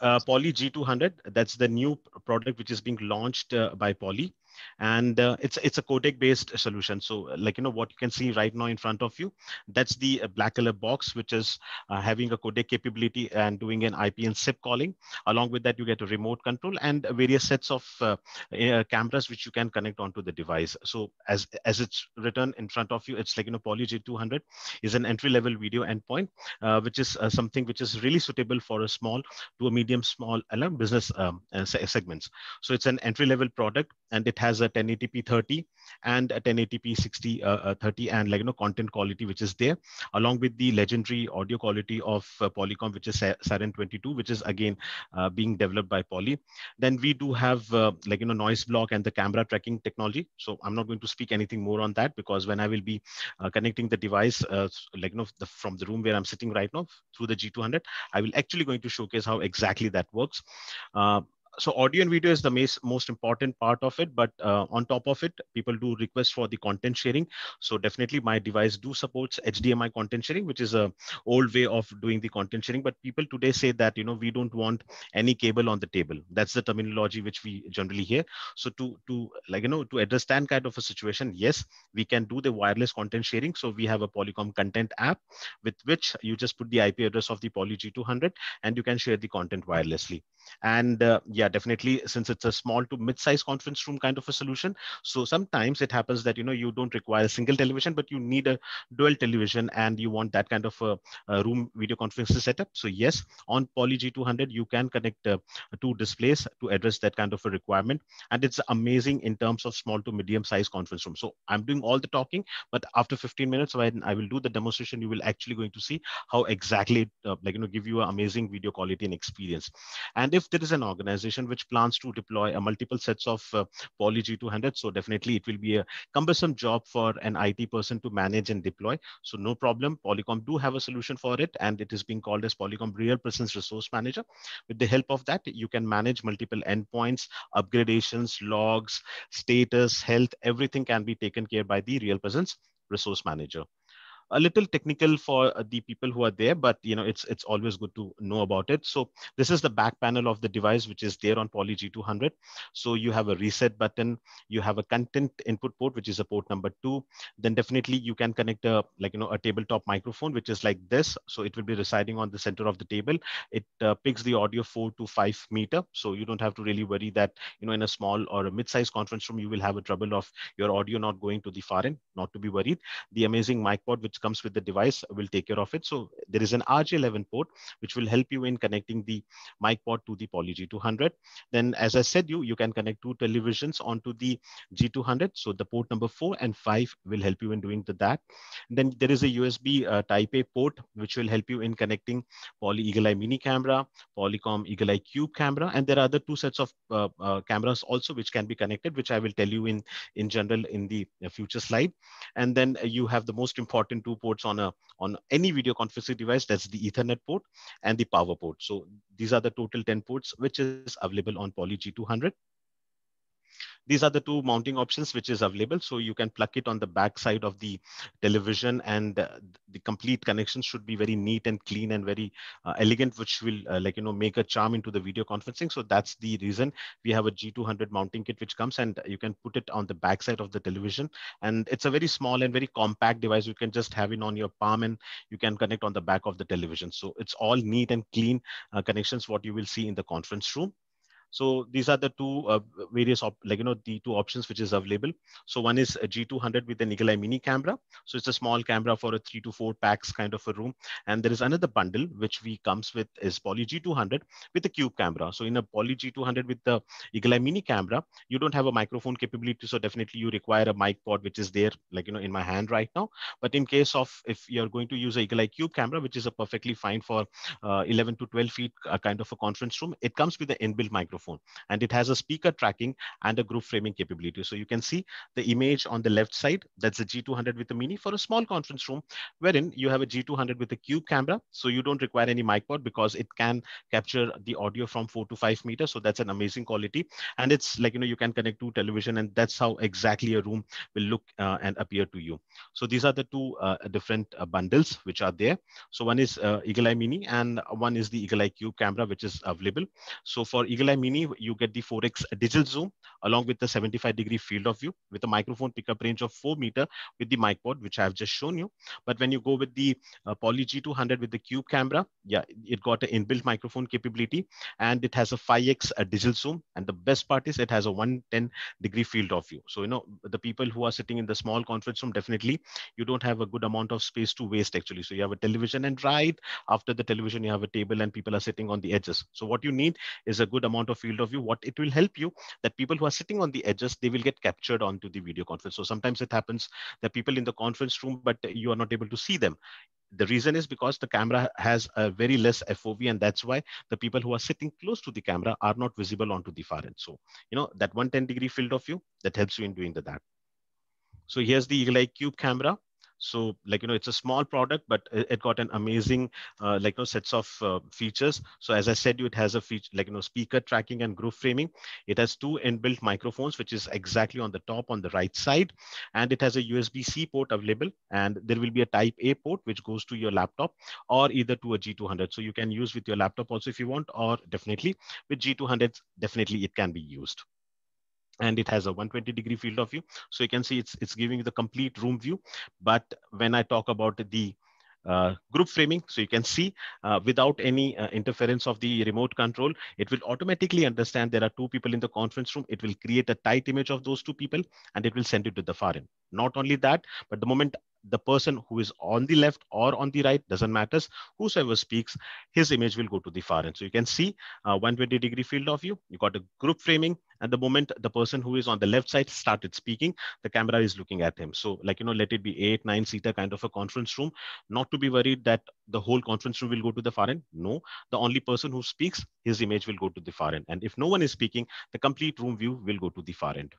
uh, Poly G two hundred. That's the new product which is being launched uh, by Poly, and uh, it's it's a codec based solution. So uh, like you know what you can see right now in front of you, that's the uh, black color box which is uh, having a codec capability and doing an I P and S I P calling. Along with that, you get a remote control and various sets of uh, uh, cameras which you can connect onto the device. So as as it's written in front of you, it's like you know Poly G two hundred is an entry level video endpoint, uh, which is uh, something which is really suitable for a small to a medium small uh, business um, uh, segments. So it's an entry level product, and it has a ten eighty p thirty and a ten eighty p sixty uh, uh, thirty, and like you know content quality which is there, along with the legendary audio quality of uh, Polycom, which is Siren twenty-two, which is again uh, being developed by Poly. Then we do have uh, like you know noise block and the camera tracking technology. So I'm not going to speak anything more on that, because when I will be uh, connecting the device uh, like you know the, from the room where I'm sitting right now through the G two hundred, I will actually going to showcase how exactly that works. Uh, so audio and video is the most, most important part of it, but uh, on top of it, people do request for the content sharing. So definitely my device do supports H D M I content sharing, which is a old way of doing the content sharing. But people today say that, you know, we don't want any cable on the table. That's the terminology which we generally hear. So to, to like, you know, to address that kind of a situation, yes, we can do the wireless content sharing. So we have a Polycom content app with which you just put the I P address of the Poly G two hundred and you can share the content wirelessly. And uh, yeah, definitely, since it's a small to mid-sized conference room kind of a solution, so sometimes it happens that, you know, you don't require a single television, but you need a dual television and you want that kind of a, a room video conferencing setup. So yes, on Poly G two hundred, you can connect uh, two displays to address that kind of a requirement. And it's amazing in terms of small to medium sized conference room. So I'm doing all the talking, but after fifteen minutes, when I will do the demonstration, you will actually going to see how exactly uh, like, you know, give you an amazing video quality and experience. And if there is an organization which plans to deploy a multiple sets of uh, Poly G two hundred, so definitely it will be a cumbersome job for an I T person to manage and deploy. So no problem, Polycom do have a solution for it, and it is being called as Polycom Real Presence Resource Manager. With the help of that, you can manage multiple endpoints, upgradations, logs, status, health, everything can be taken care by the Real Presence Resource Manager. A little technical for the people who are there, but you know, it's it's always good to know about it. So this is the back panel of the device, which is there on Poly G two hundred. So you have a reset button, you have a content input port, which is a port number two. Then definitely you can connect a like you know a tabletop microphone, which is like this. So it will be residing on the center of the table. It uh, picks the audio four to five meter, so you don't have to really worry that, you know, in a small or a mid-sized conference room you will have a trouble of your audio not going to the far end. Not to be worried. The amazing mic port which comes with the device will take care of it. So there is an R J eleven port which will help you in connecting the mic port to the Poly G two hundred. Then, as I said, you you can connect two televisions onto the G two hundred. So the port number four and five will help you in doing the, that. Then there is a U S B uh, Type A port which will help you in connecting Poly Eagle Eye Mini camera, Polycom Eagle Eye Cube camera, and there are other two sets of uh, uh, cameras also which can be connected, which I will tell you in in general in the future slide. And then you have the most important two ports on a on any video conferencing device. That's the Ethernet port and the power port. So these are the total ten ports which is available on Poly G two hundred. These are the two mounting options which is available. So you can plug it on the back side of the television, and uh, the complete connection should be very neat and clean and very uh, elegant, which will uh, like, you know, make a charm into the video conferencing. So that's the reason we have a G two hundred mounting kit which comes, and you can put it on the back side of the television. And it's a very small and very compact device. You can just have it on your palm and you can connect on the back of the television. So it's all neat and clean uh, connections, what you will see in the conference room. So these are the two uh, various, op like, you know, the two options which is available. So one is a G two hundred with an Eagle Eye Mini camera. So it's a small camera for a three to four packs kind of a room. And there is another bundle which we comes with is Poly G two hundred with a Cube camera. So in a Poly G two hundred with the Eagle Eye Mini camera, you don't have a microphone capability. So definitely you require a mic port, which is there, like, you know, in my hand right now. But in case of, if you're going to use a Eagle Eye Cube camera, which is a perfectly fine for uh, eleven to twelve feet uh, kind of a conference room, it comes with an inbuilt microphone. microphone, and it has a speaker tracking and a group framing capability. So you can see the image on the left side, that's a G two hundred with a Mini for a small conference room, wherein you have a G two hundred with a cube camera. So you don't require any mic port because it can capture the audio from four to five meters. So that's an amazing quality. And it's like, you know, you can connect to television, and that's how exactly a room will look uh, and appear to you. So these are the two uh, different uh, bundles which are there. So one is uh, Eagle-Eye Mini, and one is the Eagle-Eye Cube camera, which is available. So for Eagle-Eye Mini, you get the four X digital zoom along with the seventy-five degree field of view with a microphone pickup range of four meter with the mic port, which I have just shown you. But when you go with the uh, Poly G two hundred with the Cube camera, yeah, it got an inbuilt microphone capability, and it has a five X uh, digital zoom. And the best part is it has a one hundred ten degree field of view. So, you know, the people who are sitting in the small conference room, definitely you don't have a good amount of space to waste actually. So you have a television, and right after the television, you have a table and people are sitting on the edges. So what you need is a good amount of field of view. What it will help you, that people who are sitting on the edges, they will get captured onto the video conference. So sometimes it happens that people in the conference room, but you are not able to see them. The reason is because the camera has a very less F O V, and that's why the people who are sitting close to the camera are not visible onto the far end. So, you know, that one hundred ten degree field of view, that helps you in doing the, that. So here's the Eagle-Eye Cube camera. So, like, you know, it's a small product, but it got an amazing, uh, like, you know, sets of uh, features. So as I said, it has a feature, like, you know, speaker tracking and group framing. It has two inbuilt microphones, which is exactly on the top on the right side. And it has a U S B C port available. And there will be a type A port, which goes to your laptop or either to a G two hundred. So you can use with your laptop also if you want, or definitely with G two hundred, definitely it can be used. And it has a one hundred twenty degree field of view. So you can see it's, it's giving you the complete room view. But when I talk about the uh, group framing, so you can see uh, without any uh, interference of the remote control, it will automatically understand there are two people in the conference room. It will create a tight image of those two people, and it will send it to the far end. Not only that, but the moment the person who is on the left or on the right, doesn't matter, whosoever speaks, his image will go to the far end. So you can see uh, one hundred twenty degree field of view. You got a group framing, and the moment the person who is on the left side started speaking, the camera is looking at him. So, like, you know, let it be eight, nine seater kind of a conference room, not to be worried that the whole conference room will go to the far end. No, the only person who speaks, his image will go to the far end. And if no one is speaking, the complete room view will go to the far end.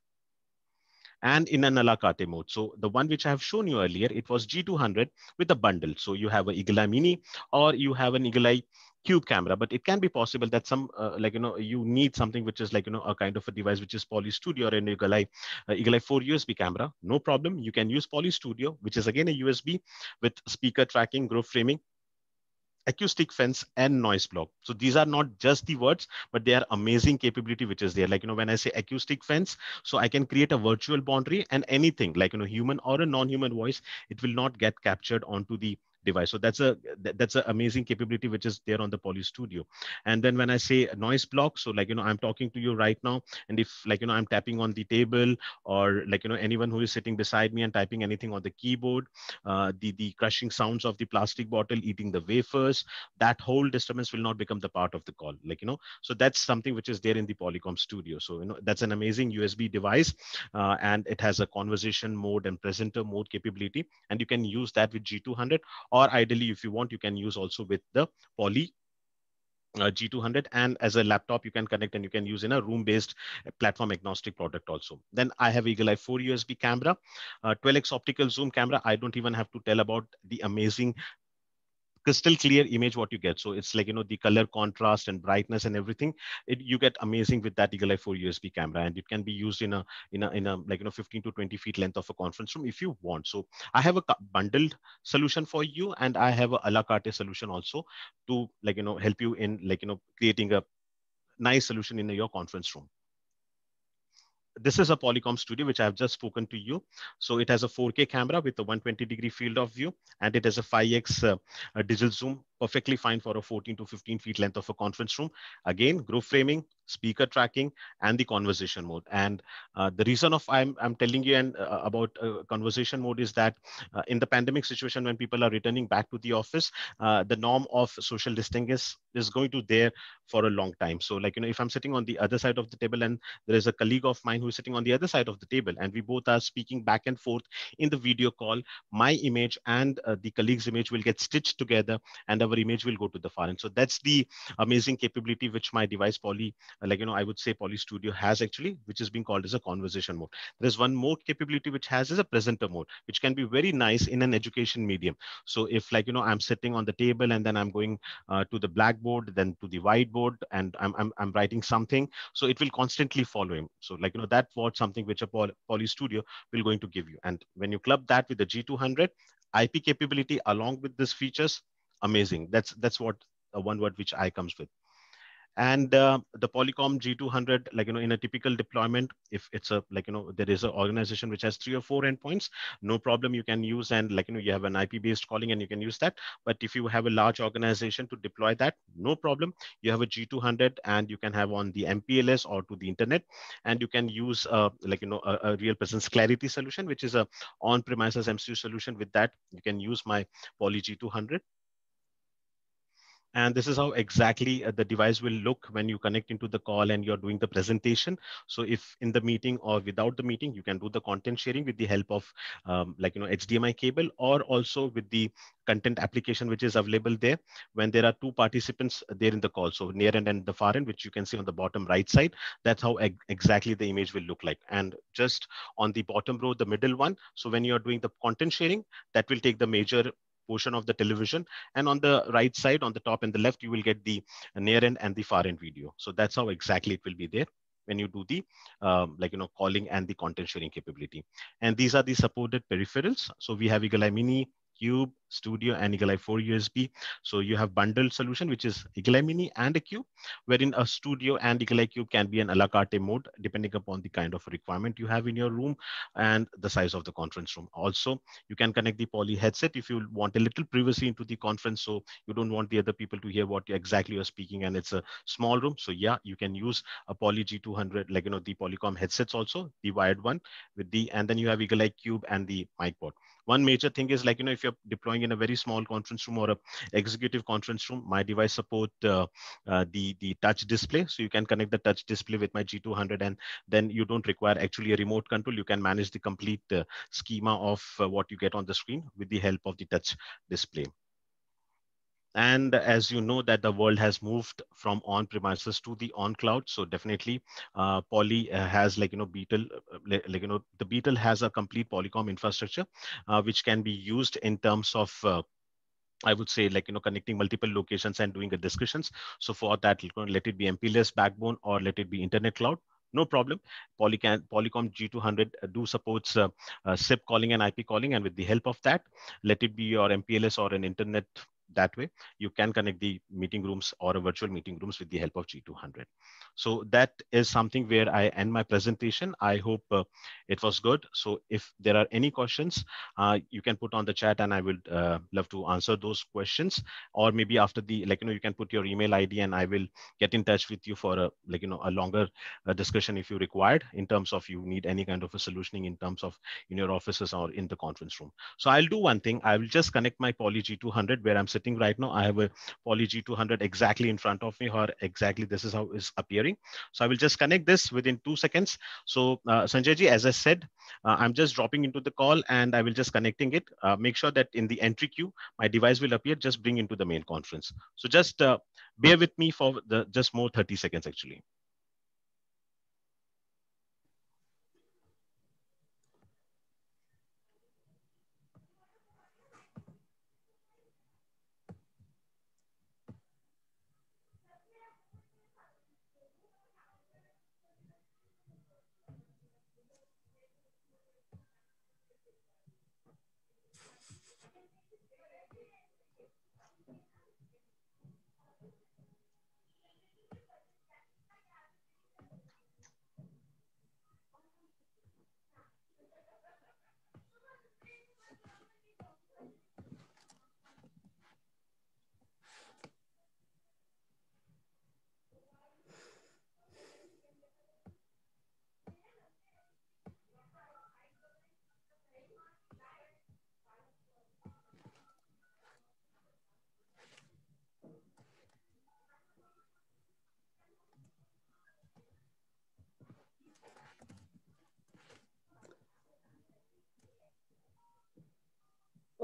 And in an a la carte mode. So the one which I have shown you earlier, it was G two hundred with a bundle. So you have an Eagle-Eye Mini or you have an Eagle-Eye Cube camera, but it can be possible that some uh, like, you know, you need something which is like, you know, a kind of a device which is Poly Studio or an Eagle-Eye uh, Eagle-Eye four U S B camera. No problem. You can use Poly Studio, which is again a U S B with speaker tracking, group framing, acoustic fence, and noise block. So these are not just the words, but they are amazing capability which is there. Like, you know, when I say acoustic fence, so I can create a virtual boundary, and anything like, you know, human or a non-human voice, it will not get captured onto the device. So that's a that's an amazing capability which is there on the Poly Studio. And then when I say noise block, so like, you know, I'm talking to you right now, and if like, you know, I'm tapping on the table, or like, you know, anyone who is sitting beside me and typing anything on the keyboard, uh, the the crushing sounds of the plastic bottle eating the wafers, that whole disturbance will not become the part of the call. Like, you know, so that's something which is there in the Polycom Studio. So, you know, that's an amazing U S B device, uh, and it has a conversation mode and presenter mode capability, and you can use that with G two hundred. Or ideally, if you want, you can use also with the Poly uh, G two hundred. And as a laptop, you can connect and you can use in a room-based platform agnostic product also. Then I have Eagle-Eye four U S B camera, uh, twelve X optical zoom camera. I don't even have to tell about the amazing crystal clear image what you get. So it's like, you know, the color contrast and brightness and everything, it, you get amazing with that Eagle-Eye four U S B camera, and it can be used in a in a in a like, you know, fifteen to twenty feet length of a conference room if you want. So I have a bundled solution for you, and I have a a la carte solution also to, like, you know, help you in, like, you know, creating a nice solution in your conference room. This is a Polycom Studio, which I have just spoken to you. So it has a four K camera with a one hundred twenty degree field of view, and it has a five X uh, a digital zoom, perfectly fine for a fourteen to fifteen feet length of a conference room. Again, group framing, speaker tracking, and the conversation mode. And uh, the reason of I'm, I'm telling you and uh, about uh, conversation mode is that uh, in the pandemic situation, when people are returning back to the office, uh, the norm of social distancing is, is going to there for a long time. So, like, you know, if I'm sitting on the other side of the table and there is a colleague of mine who is sitting on the other side of the table, and we both are speaking back and forth in the video call, my image and uh, the colleague's image will get stitched together, and a our image will go to the far end. So that's the amazing capability which my device Poly, like, you know, I would say Poly Studio has actually, which is being called as a conversation mode. There's one more capability which has is a presenter mode, which can be very nice in an education medium. So if, like, you know, I'm sitting on the table and then I'm going uh, to the blackboard, then to the whiteboard, and I'm, I'm, I'm writing something, so it will constantly follow him. So, like, you know, that was something which a Poly Studio will going to give you. And when you club that with the G two hundred, I P capability along with these features, amazing. That's that's what uh, one word which I comes with. And uh, the Polycom G two hundred, like, you know, in a typical deployment, if it's a, like, you know, there is an organization which has three or four endpoints, no problem, you can use, and, like, you know, you have an I P based calling and you can use that. But if you have a large organization to deploy that, no problem, you have a G two hundred and you can have on the M P L S or to the internet, and you can use uh, like, you know, a, a real presence clarity solution, which is a on-premises M C U solution. With that, you can use my Poly G two hundred. And this is how exactly uh, the device will look when you connect into the call and you're doing the presentation. So if in the meeting or without the meeting, you can do the content sharing with the help of um, like, you know, H D M I cable, or also with the content application which is available there when there are two participants there in the call. So near end and the far end, which you can see on the bottom right side, that's how eg- exactly the image will look like. And just on the bottom row, the middle one, so when you're doing the content sharing, that will take the major portion of the television, and on the right side, on the top and the left, you will get the near end and the far end video. So that's how exactly it will be there when you do the um, like, you know, calling and the content sharing capability. And these are the supported peripherals. So we have Eagle Eye Mini, Cube, Studio, and Eagle Eye four U S B. So you have bundled solution, which is Eagle Eye Mini and a Cube, wherein a Studio and Eagle Eye Cube can be an a la carte mode, depending upon the kind of requirement you have in your room and the size of the conference room. Also, you can connect the Poly headset if you want a little privacy into the conference, so you don't want the other people to hear what you exactly you're speaking, and it's a small room. So yeah, you can use a Poly G two hundred, like, you know, the Polycom headsets also, the wired one with the, and then you have Eagle Eye Cube and the mic port. One major thing is, like, you know, if you're deploying in a very small conference room or a executive conference room, my device support uh, uh, the the touch display, so you can connect the touch display with my G two hundred, and then you don't require actually a remote control. You can manage the complete uh, schema of uh, what you get on the screen with the help of the touch display. And as you know that the world has moved from on premises to the on cloud, so definitely uh, Poly uh, has, like, you know, Beetle, uh, like, like, you know, the Beetle has a complete Polycom infrastructure uh, which can be used in terms of uh, I would say, like, you know, connecting multiple locations and doing the discussions. So for that, let it be M P L S backbone or let it be internet cloud, no problem. Polycom, Polycom G two hundred do supports uh, uh, S I P calling and I P calling, and with the help of that, let it be your M P L S or an internet, that way you can connect the meeting rooms or a virtual meeting rooms with the help of G two hundred. So that is something where I end my presentation. I hope uh, it was good. So if there are any questions, uh, you can put on the chat and I would uh, love to answer those questions. Or maybe after the, like, you know, you can put your email I D and I will get in touch with you for a, like, you know, a longer uh, discussion if you required, in terms of you need any kind of a solutioning in terms of in your offices or in the conference room. So I'll do one thing. I will just connect my Poly G two hundred where I'm sitting right now. I have a Poly G two hundred exactly in front of me, or exactly this is how it's appearing. So I will just connect this within two seconds. So uh, Sanjay ji, as I said, uh, I'm just dropping into the call and I will just connecting it. Uh, make sure that in the entry queue, my device will appear, just bring into the main conference. So just uh, bear with me for the just more thirty seconds actually.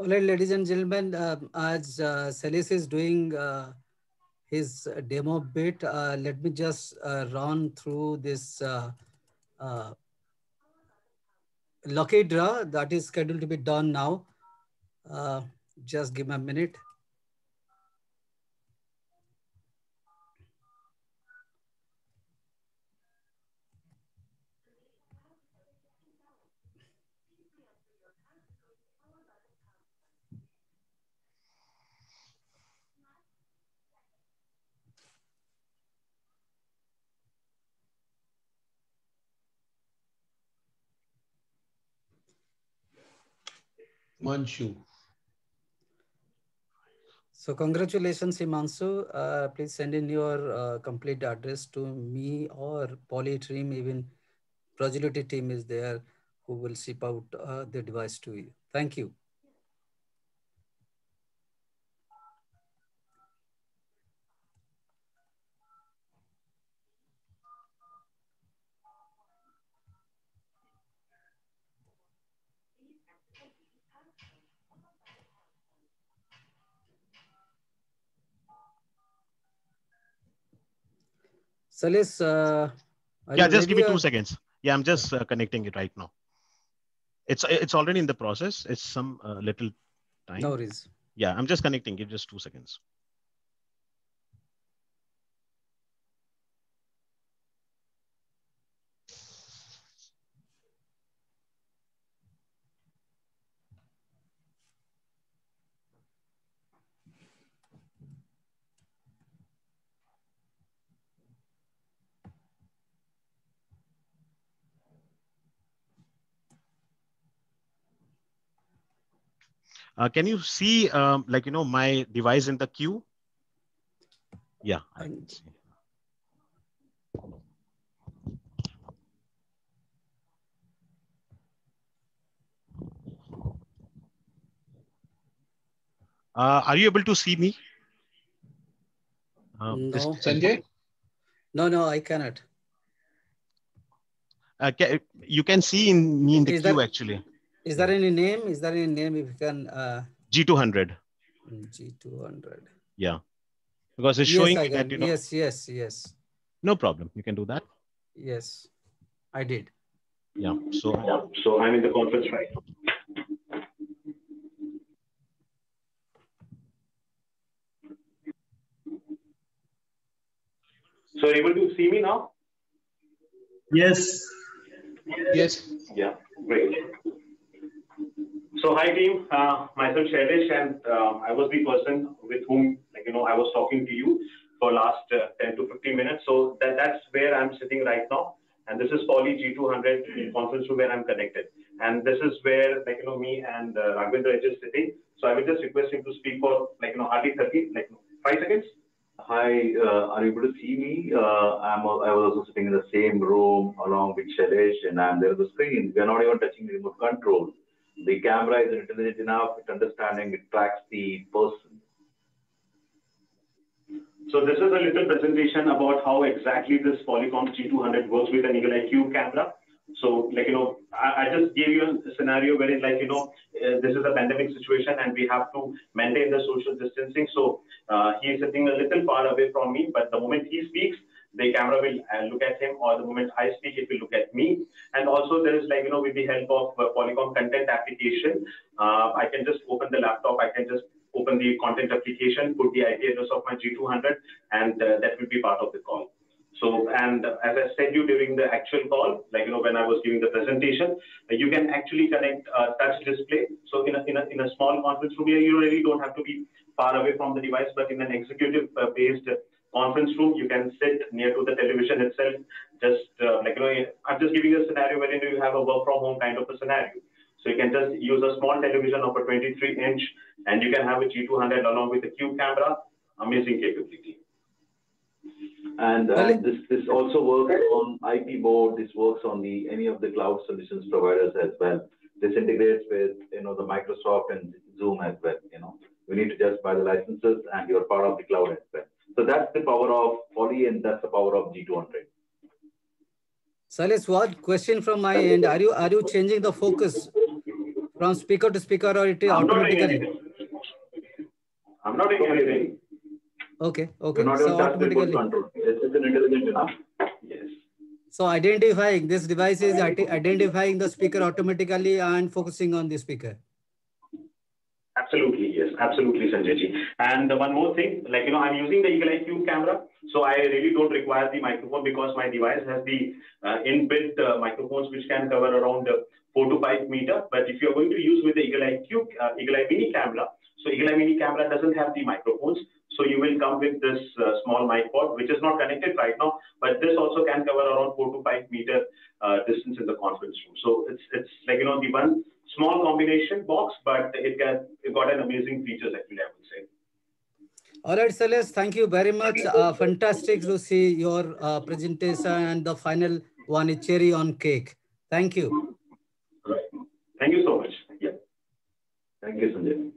All right, ladies and gentlemen, uh, as uh, Salis is doing uh, his demo bit, uh, let me just uh, run through this uh, uh, lucky draw that is scheduled to be done now. Uh, just give me a minute. Manshu. So congratulations, Himanshu. Uh, please send in your uh, complete address to me or Poly team. Even Progility team is there who will ship out uh, the device to you. Thank you. Salis, uh, are Yeah, you just give ready? me two Or? seconds. Yeah, I'm just uh, connecting it right now. It's it's already in the process. It's some uh, little time. No worries. Yeah, I'm just connecting. Give just two seconds. Uh, can you see, um, like, you know, my device in the queue? Yeah, I can see. Uh, are you able to see me? Um, No. Sanjay? No, no, I cannot. Uh, can, you can see in me in the Is queue, there, actually. is there any name? Is there any name if you can? Uh, G two hundred. G two hundred. Yeah, because it's Yes, showing I me that, can. you know. Yes, yes, yes. No problem. You can do that. Yes, I did. Yeah. So, Yeah. So I'm in the conference right now. So able to see me now? Yes. Yes. Yeah, great. So hi team, uh, myself Shailesh, and uh, I was the person with whom, like you know, I was talking to you for last uh, ten to fifteen minutes. So that, that's where I'm sitting right now. And this is Poly G two hundred conference room where I'm connected. And this is where, like, you know, me and uh, Raghvendra is just sitting. So I will just request him to speak for, like, you know, hardly thirty, like five seconds. Hi, uh, are you able to see me? Uh, I'm, I was also sitting in the same room along with Shailesh, and I'm there on the screen. We're not even touching the remote control. The camera is intelligent enough, it's understanding, it tracks the person. So this is a little presentation about how exactly this Polycom G two hundred works with an Eagle I Q camera. So, like, you know, I, I just gave you a scenario wherein, like, you know, uh, this is a pandemic situation and we have to maintain the social distancing. So uh, he is sitting a little far away from me, but the moment he speaks, the camera will uh, look at him, or the moment I speak, it will look at me. And also there is, like, you know, with the help of uh, Polycom content application, uh, I can just open the laptop, I can just open the content application, put the I P address of my G two hundred, and uh, that will be part of the call. So, and as I said you during the actual call, like, you know, when I was giving the presentation, you can actually connect a touch display. So in a, in a, in a small conference room here, you really don't have to be far away from the device, but in an executive-based conference room, you can sit near to the television itself. Just uh, like, you know, I'm just giving you a scenario wherein you have a work from home kind of a scenario. So you can just use a small television of a twenty-three inch, and you can have a G two hundred along with a Cube camera. Amazing capability. And, and this, this also works on I P board. This works on the any of the cloud solutions providers as well. This integrates with, you know, the Microsoft and Zoom as well. You know, we need to just buy the licenses, and you're part of the cloud as well. So that's the power of Poly, and that's the power of G two hundred. Salis, what question from my end? Are you are you changing the focus From speaker to speaker, or it is I'm automatically? Not I'm not doing anything. Okay, okay. You're not So even automatically. control. It's an intelligent enough. Yes. So identifying, this device is identifying the speaker automatically and focusing on the speaker. Absolutely, yes, absolutely, Sanjay ji. And one more thing, like, you know, I'm using the Eagle Eye Q camera, so I really don't require the microphone because my device has the uh, inbuilt uh, microphones which can cover around uh, four to five meter. But if you're going to use with the Eagle Eye Q, uh, Eagle Eye Mini camera, so Eagle Eye Mini camera doesn't have the microphones. So you will come with this uh, small mic pod, which is not connected right now, but this also can cover around four to five meter uh, distance in the conference room. So it's it's like, you know, the one small combination box, but it can it got an amazing features actually, I would say. All right, Celeste, thank you very much. Uh, fantastic to see your uh, presentation, and the final one is cherry on cake. Thank you. Right. Thank you so much. Yeah. Thank you, Sanjay.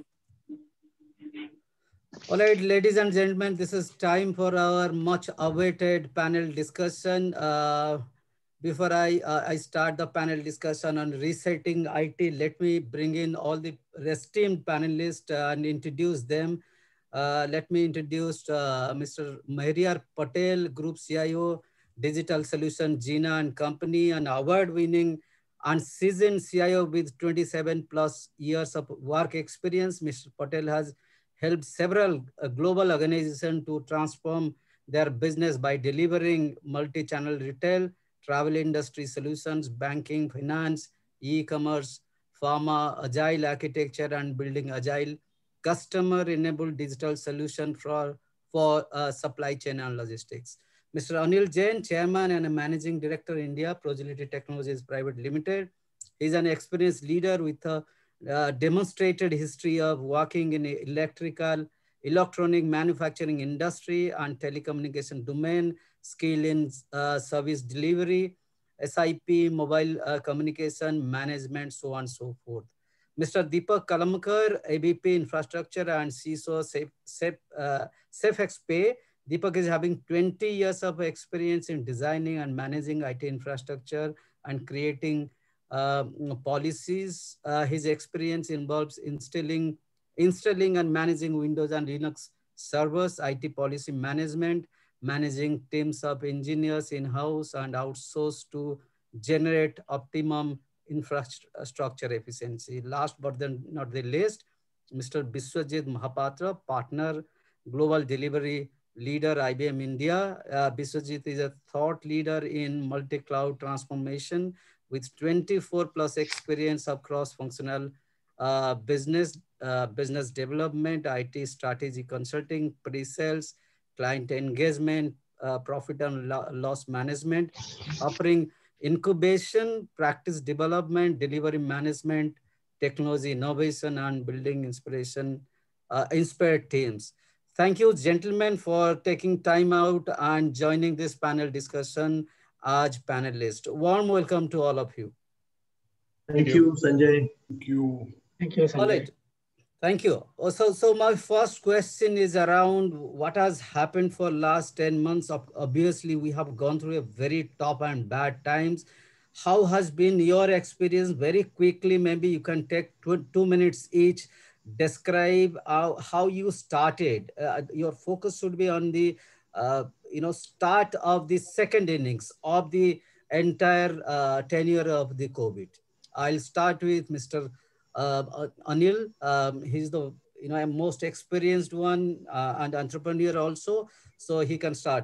All right, ladies and gentlemen, this is time for our much awaited panel discussion. Uh, before I, uh, I start the panel discussion on resetting I T, let me bring in all the esteemed panelists and introduce them. Uh, let me introduce uh, Mister Mahriyar Patel, Group C I O, Digital Solution, Gina and Company, an award-winning and seasoned C I O with twenty-seven plus years of work experience. Mister Patel has helped several uh, global organizations to transform their business by delivering multi-channel retail, travel industry solutions, banking, finance, e-commerce, pharma, agile architecture, and building agile customer-enabled digital solution for, for uh, supply chain and logistics. Mister Anil Jain, Chairman and Managing Director, India, Progility Technologies Private Limited. He's an experienced leader with a uh, demonstrated history of working in electrical, electronic manufacturing industry and telecommunication domain, skill in uh, service delivery, S I P, mobile uh, communication, management, so on and so forth. Mister Deepak Kalamkar, A B P Infrastructure and C I S O Safe, Safe, uh, SafeXPay. Deepak is having twenty years of experience in designing and managing I T infrastructure and creating uh, policies. Uh, his experience involves installing, installing and managing Windows and Linux servers, I T policy management, managing teams of engineers in-house and outsourced to generate optimum infrastructure efficiency. Last but then not the least, Mister Biswajit Mahapatra, partner, global delivery leader, I B M India. Uh, Biswajit is a thought leader in multi-cloud transformation with twenty-four plus experience of cross-functional uh, business, uh, business development, I T strategy consulting, pre-sales, client engagement, uh, profit and lo loss management, offering incubation, practice development, delivery management, technology innovation, and building inspiration, uh, inspired teams. Thank you, gentlemen, for taking time out and joining this panel discussion as panelists. Warm welcome to all of you. Thank, Thank you, you, Sanjay. Thank you. Thank you, Sanjay. All right. Thank you. So, so my first question is around what has happened for last ten months. Obviously, we have gone through a very tough and bad times. How has been your experience? Very quickly, maybe you can take two, two minutes each. Describe how, how you started. Uh, your focus should be on the uh, you know, start of the second innings of the entire uh, tenure of the COVID. I'll start with Mister Uh, Anil. Um, he's the you know most experienced one uh, and entrepreneur also, so he can start.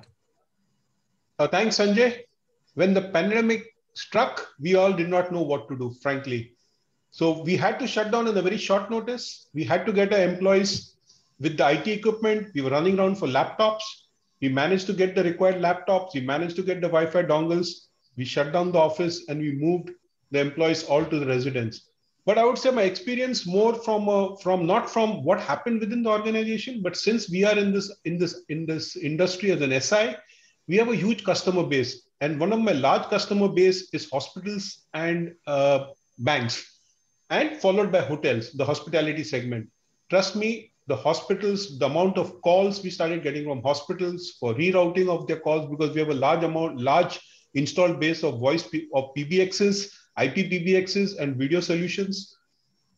Uh, thanks, Sanjay. When the pandemic struck, we all did not know what to do, frankly. So we had to shut down in a very short notice. We had to get our employees with the I T equipment. We were running around for laptops. We managed to get the required laptops. We managed to get the Wi-Fi dongles. We shut down the office and we moved the employees all to the residence. But I would say my experience more from uh, from not from what happened within the organization, but since we are in this in this in this industry as an S I, we have a huge customer base, and one of my large customer base is hospitals and uh, banks, and followed by hotels, the hospitality segment. Trust me, the hospitals, the amount of calls we started getting from hospitals for rerouting of their calls, because we have a large amount, large installed base of voice of P B Xs, I P P B Xs and video solutions.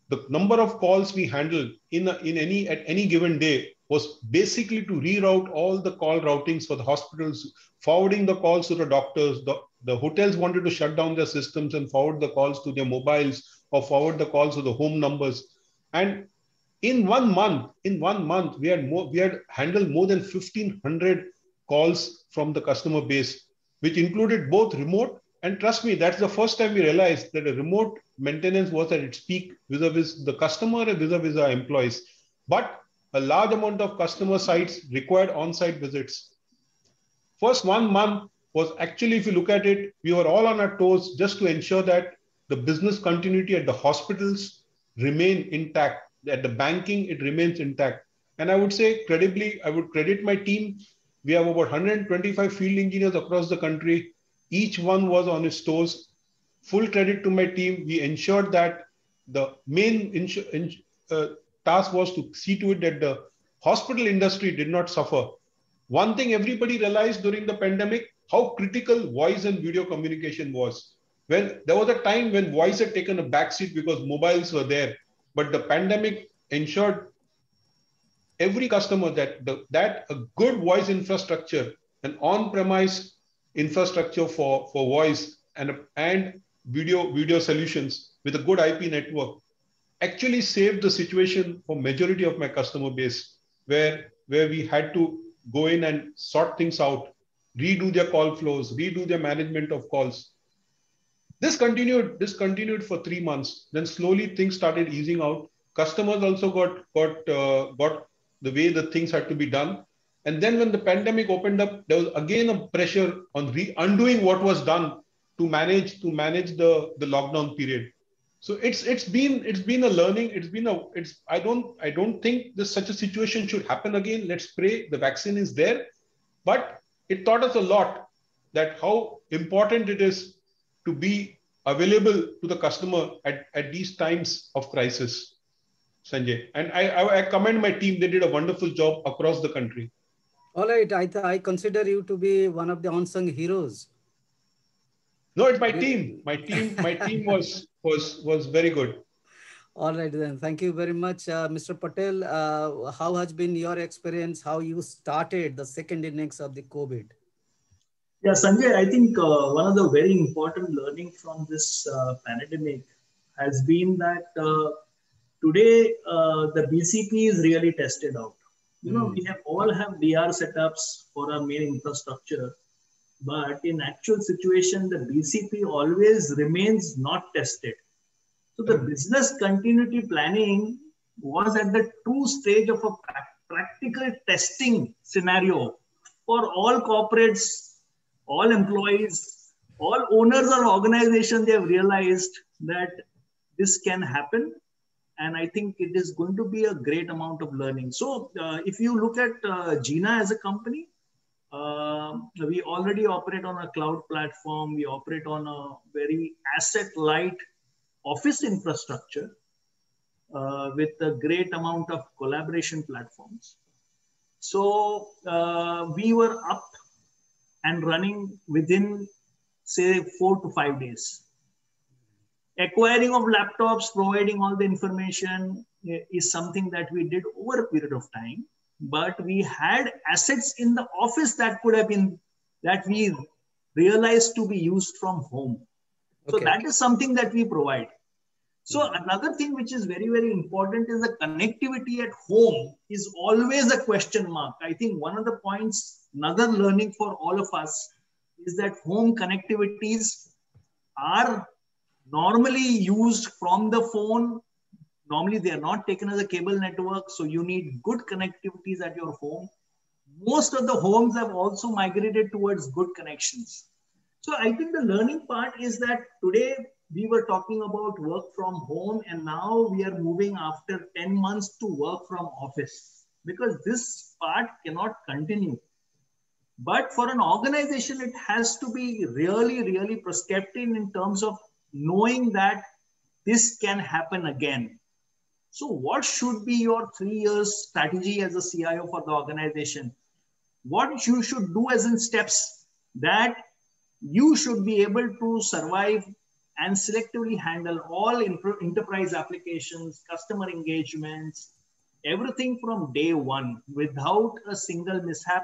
the number of calls we handled in, a, in any at any given day was basically to reroute all the call routings for the hospitals, forwarding the calls to the doctors. The, the hotels wanted to shut down their systems and forward the calls to their mobiles or forward the calls to the home numbers. And in one month, in one month, we had more, we had handled more than fifteen hundred calls from the customer base, which included both remote. And trust me, that's the first time we realized that a remote maintenance was at its peak vis-a-vis the customer and vis-a-vis our employees. But a large amount of customer sites required on-site visits. First one month was actually, if you look at it, we were all on our toes just to ensure that the business continuity at the hospitals remain intact. At the banking, it remains intact. And I would say credibly, I would credit my team. We have about one hundred twenty-five field engineers across the country. Each one was on his toes. Full credit to my team. We ensured that the main uh, task was to see to it that the hospital industry did not suffer. One thing everybody realized during the pandemic, how critical voice and video communication was. When there was a time when voice had taken a backseat because mobiles were there, but the pandemic ensured every customer that the, that a good voice infrastructure, an on-premise infrastructure for, for voice and, and video, video solutions with a good I P network actually saved the situation for majority of my customer base, where, where we had to go in and sort things out, redo their call flows, redo their management of calls. This continued, this continued for three months. Then slowly things started easing out. Customers also got, got, uh, got the way the things had to be done. And then when the pandemic opened up, there was again a pressure on re undoing what was done to manage, to manage the, the lockdown period. So it's it's been it's been a learning. It's been a it's I don't I don't think this such a situation should happen again. Let's pray the vaccine is there, but it taught us a lot that how important it is to be available to the customer at, at these times of crisis, Sanjay. And I, I I commend my team. They did a wonderful job across the country. All right, I I consider you to be one of the unsung heroes. No, it's my team. My team, my team was was was very good. All right, then. Thank you very much, uh, Mister Patel. Uh, how has been your experience? How you started the second innings of the COVID? Yeah, Sanjay, I think uh, one of the very important learning from this uh, pandemic has been that uh, today uh, the B C P is really tested out. You know, mm. we have all have D R setups for our main infrastructure. But in actual situation, the B C P always remains not tested. So the business continuity planning was at the true stage of a practical testing scenario for all corporates, all employees, all owners or organizations. They have realized that this can happen. And I think it is going to be a great amount of learning. So uh, if you look at uh, Jina as a company, Uh, we already operate on a cloud platform. We operate on a very asset-light office infrastructure uh, with a great amount of collaboration platforms. So uh, we were up and running within, say, four to five days. Acquiring of laptops, providing all the information is something that we did over a period of time. But we had assets in the office that could have been, that we realized to be used from home. So okay. That is something that we provide. So mm-hmm. Another thing which is very, very important is the connectivity at home is always a question mark. I think one of the points, another learning for all of us is that home connectivities are normally used from the phone. Normally, they are not taken as a cable network, so you need good connectivities at your home. Most of the homes have also migrated towards good connections. So I think the learning part is that today we were talking about work from home, and now we are moving after ten months to work from office, because this part cannot continue. But for an organization, it has to be really, really prescriptive in terms of knowing that this can happen again. So what should be your three years strategy as a C I O for the organization? What you should do as in steps that you should be able to survive and selectively handle all enterprise applications, customer engagements, everything from day one without a single mishap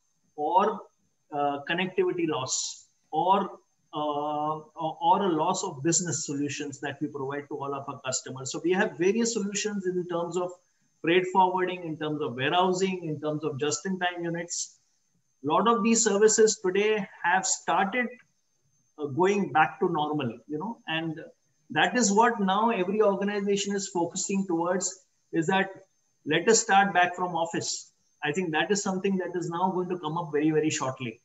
or uh, connectivity loss or uh, or a loss of business solutions that we provide to all of our customers. So we have various solutions in terms of freight forwarding, in terms of warehousing, in terms of just-in-time units. A lot of these services today have started uh, going back to normal, you know, and that is what now every organization is focusing towards, is that let us start back from office. I think that is something that is now going to come up very, very shortly.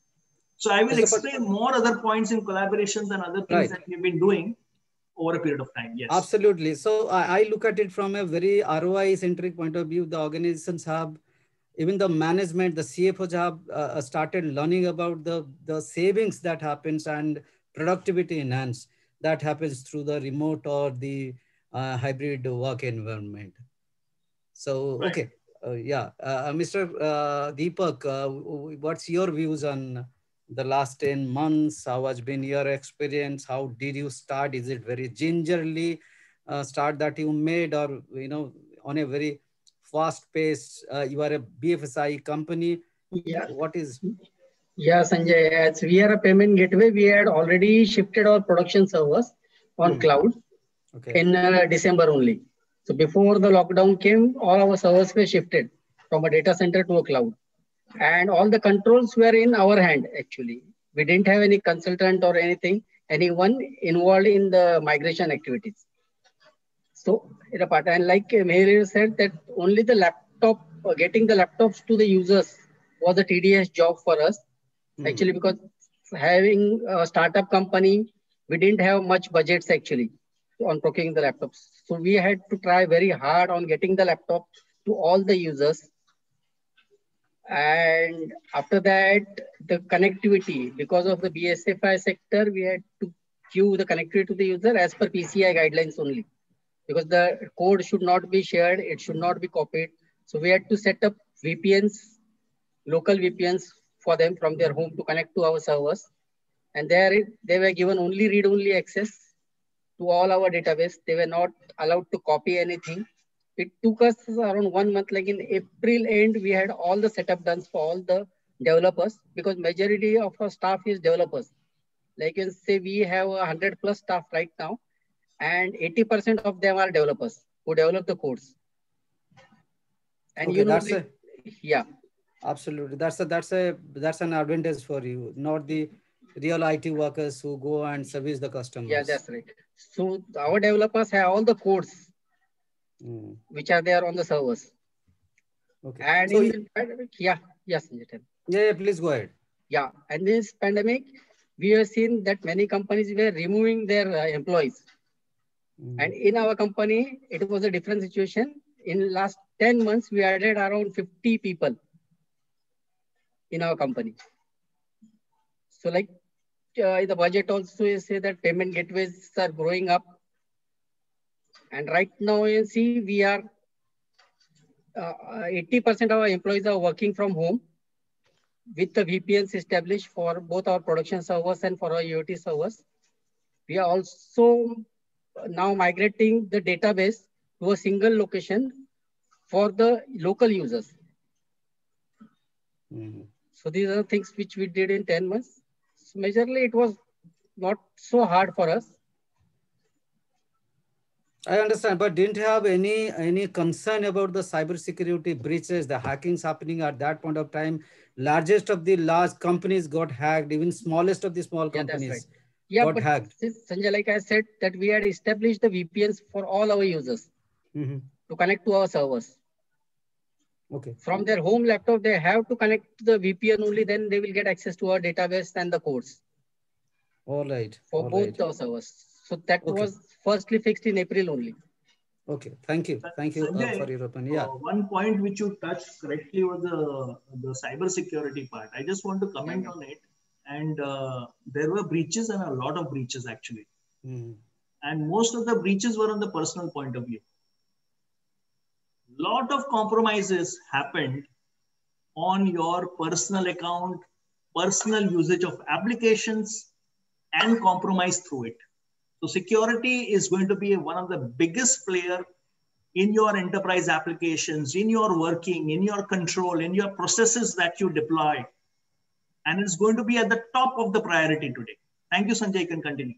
So I will explain more other points in collaborations and other things right. that we've been doing over a period of time. Yes. Absolutely. So I, I look at it from a very R O I-centric point of view. The organizations have, even the management, the C F Os have uh, started learning about the, the savings that happens and productivity enhance that happens through the remote or the uh, hybrid work environment. So, right. okay. Uh, yeah. Uh, Mister Uh, Deepak, uh, what's your views on the last ten months? How has been your experience? How did you start? Is it very gingerly uh, start that you made, or, you know, on a very fast pace? Uh, you are a B F S I company. Yeah. What is? Yeah, Sanjay, as we are a payment gateway, we had already shifted our production servers on mm. cloud okay. in uh, December only. So before the lockdown came, all our servers were shifted from a data center to a cloud. And all the controls were in our hand, actually. We didn't have any consultant or anything, anyone involved in the migration activities. So, and like Meher said, that only the laptop, getting the laptops to the users was a tedious job for us. Mm. Actually, because having a startup company, we didn't have much budgets actually on procuring the laptops. So we had to try very hard on getting the laptop to all the users. And after that, the connectivity, because of the B S F I sector, we had to queue the connectivity to the user as per P C I guidelines only. Because the code should not be shared, it should not be copied. So we had to set up V P Ns, local V P Ns for them from their home to connect to our servers. And there they were given only read-only access to all our database. They were not allowed to copy anything. It took us around one month, like in April end, we had all the setup done for all the developers, because majority of our staff is developers. Like you can say, we have one hundred plus staff right now, and eighty percent of them are developers who develop the codes. And okay, you know, that's the, a, yeah. Absolutely. That's a, that's a, that's an advantage for you, not the real I T workers who go and service the customers. Yeah, that's right. So our developers have all the codes Mm. which are there on the servers. Okay. And so in the pandemic, yeah, yes, yeah, yeah, please go ahead. Yeah, and this pandemic, we have seen that many companies were removing their uh, employees. Mm. And in our company, it was a different situation. In last ten months, we added around fifty people in our company. So like uh, the budget also is say that payment gateways are growing up. And right now, you see, we are eighty percent uh, of our employees are working from home with the V P Ns established for both our production servers and for our U A T servers. We are also now migrating the database to a single location for the local users. Mm-hmm. So these are things which we did in ten months. So majorly, it was not so hard for us. I understand, but didn't you have any any concern about the cybersecurity breaches, the hackings happening at that point of time? Largest of the large companies got hacked, even smallest of the small companies yeah, that's right. yeah, got but hacked. Sanjay, like I said, that we had established the V P Ns for all our users mm-hmm. to connect to our servers. Okay. From their home laptop, they have to connect to the V P N only, then they will get access to our database and the codes. All right. For all both right. our servers. So that okay. was firstly fixed in April only. Okay, thank you. Thank you Sanjay, uh, for your opinion. Yeah. Uh, one point which you touched correctly was the, the cyber security part. I just want to comment yeah. on it. And uh, there were breaches and a lot of breaches actually. Mm. And most of the breaches were on the personal point of view. Lot of compromises happened on your personal account, personal usage of applications, and compromise through it. So security is going to be one of the biggest player in your enterprise applications, in your working, in your control, in your processes that you deploy. And it's going to be at the top of the priority today. Thank you, Sanjay. You can continue.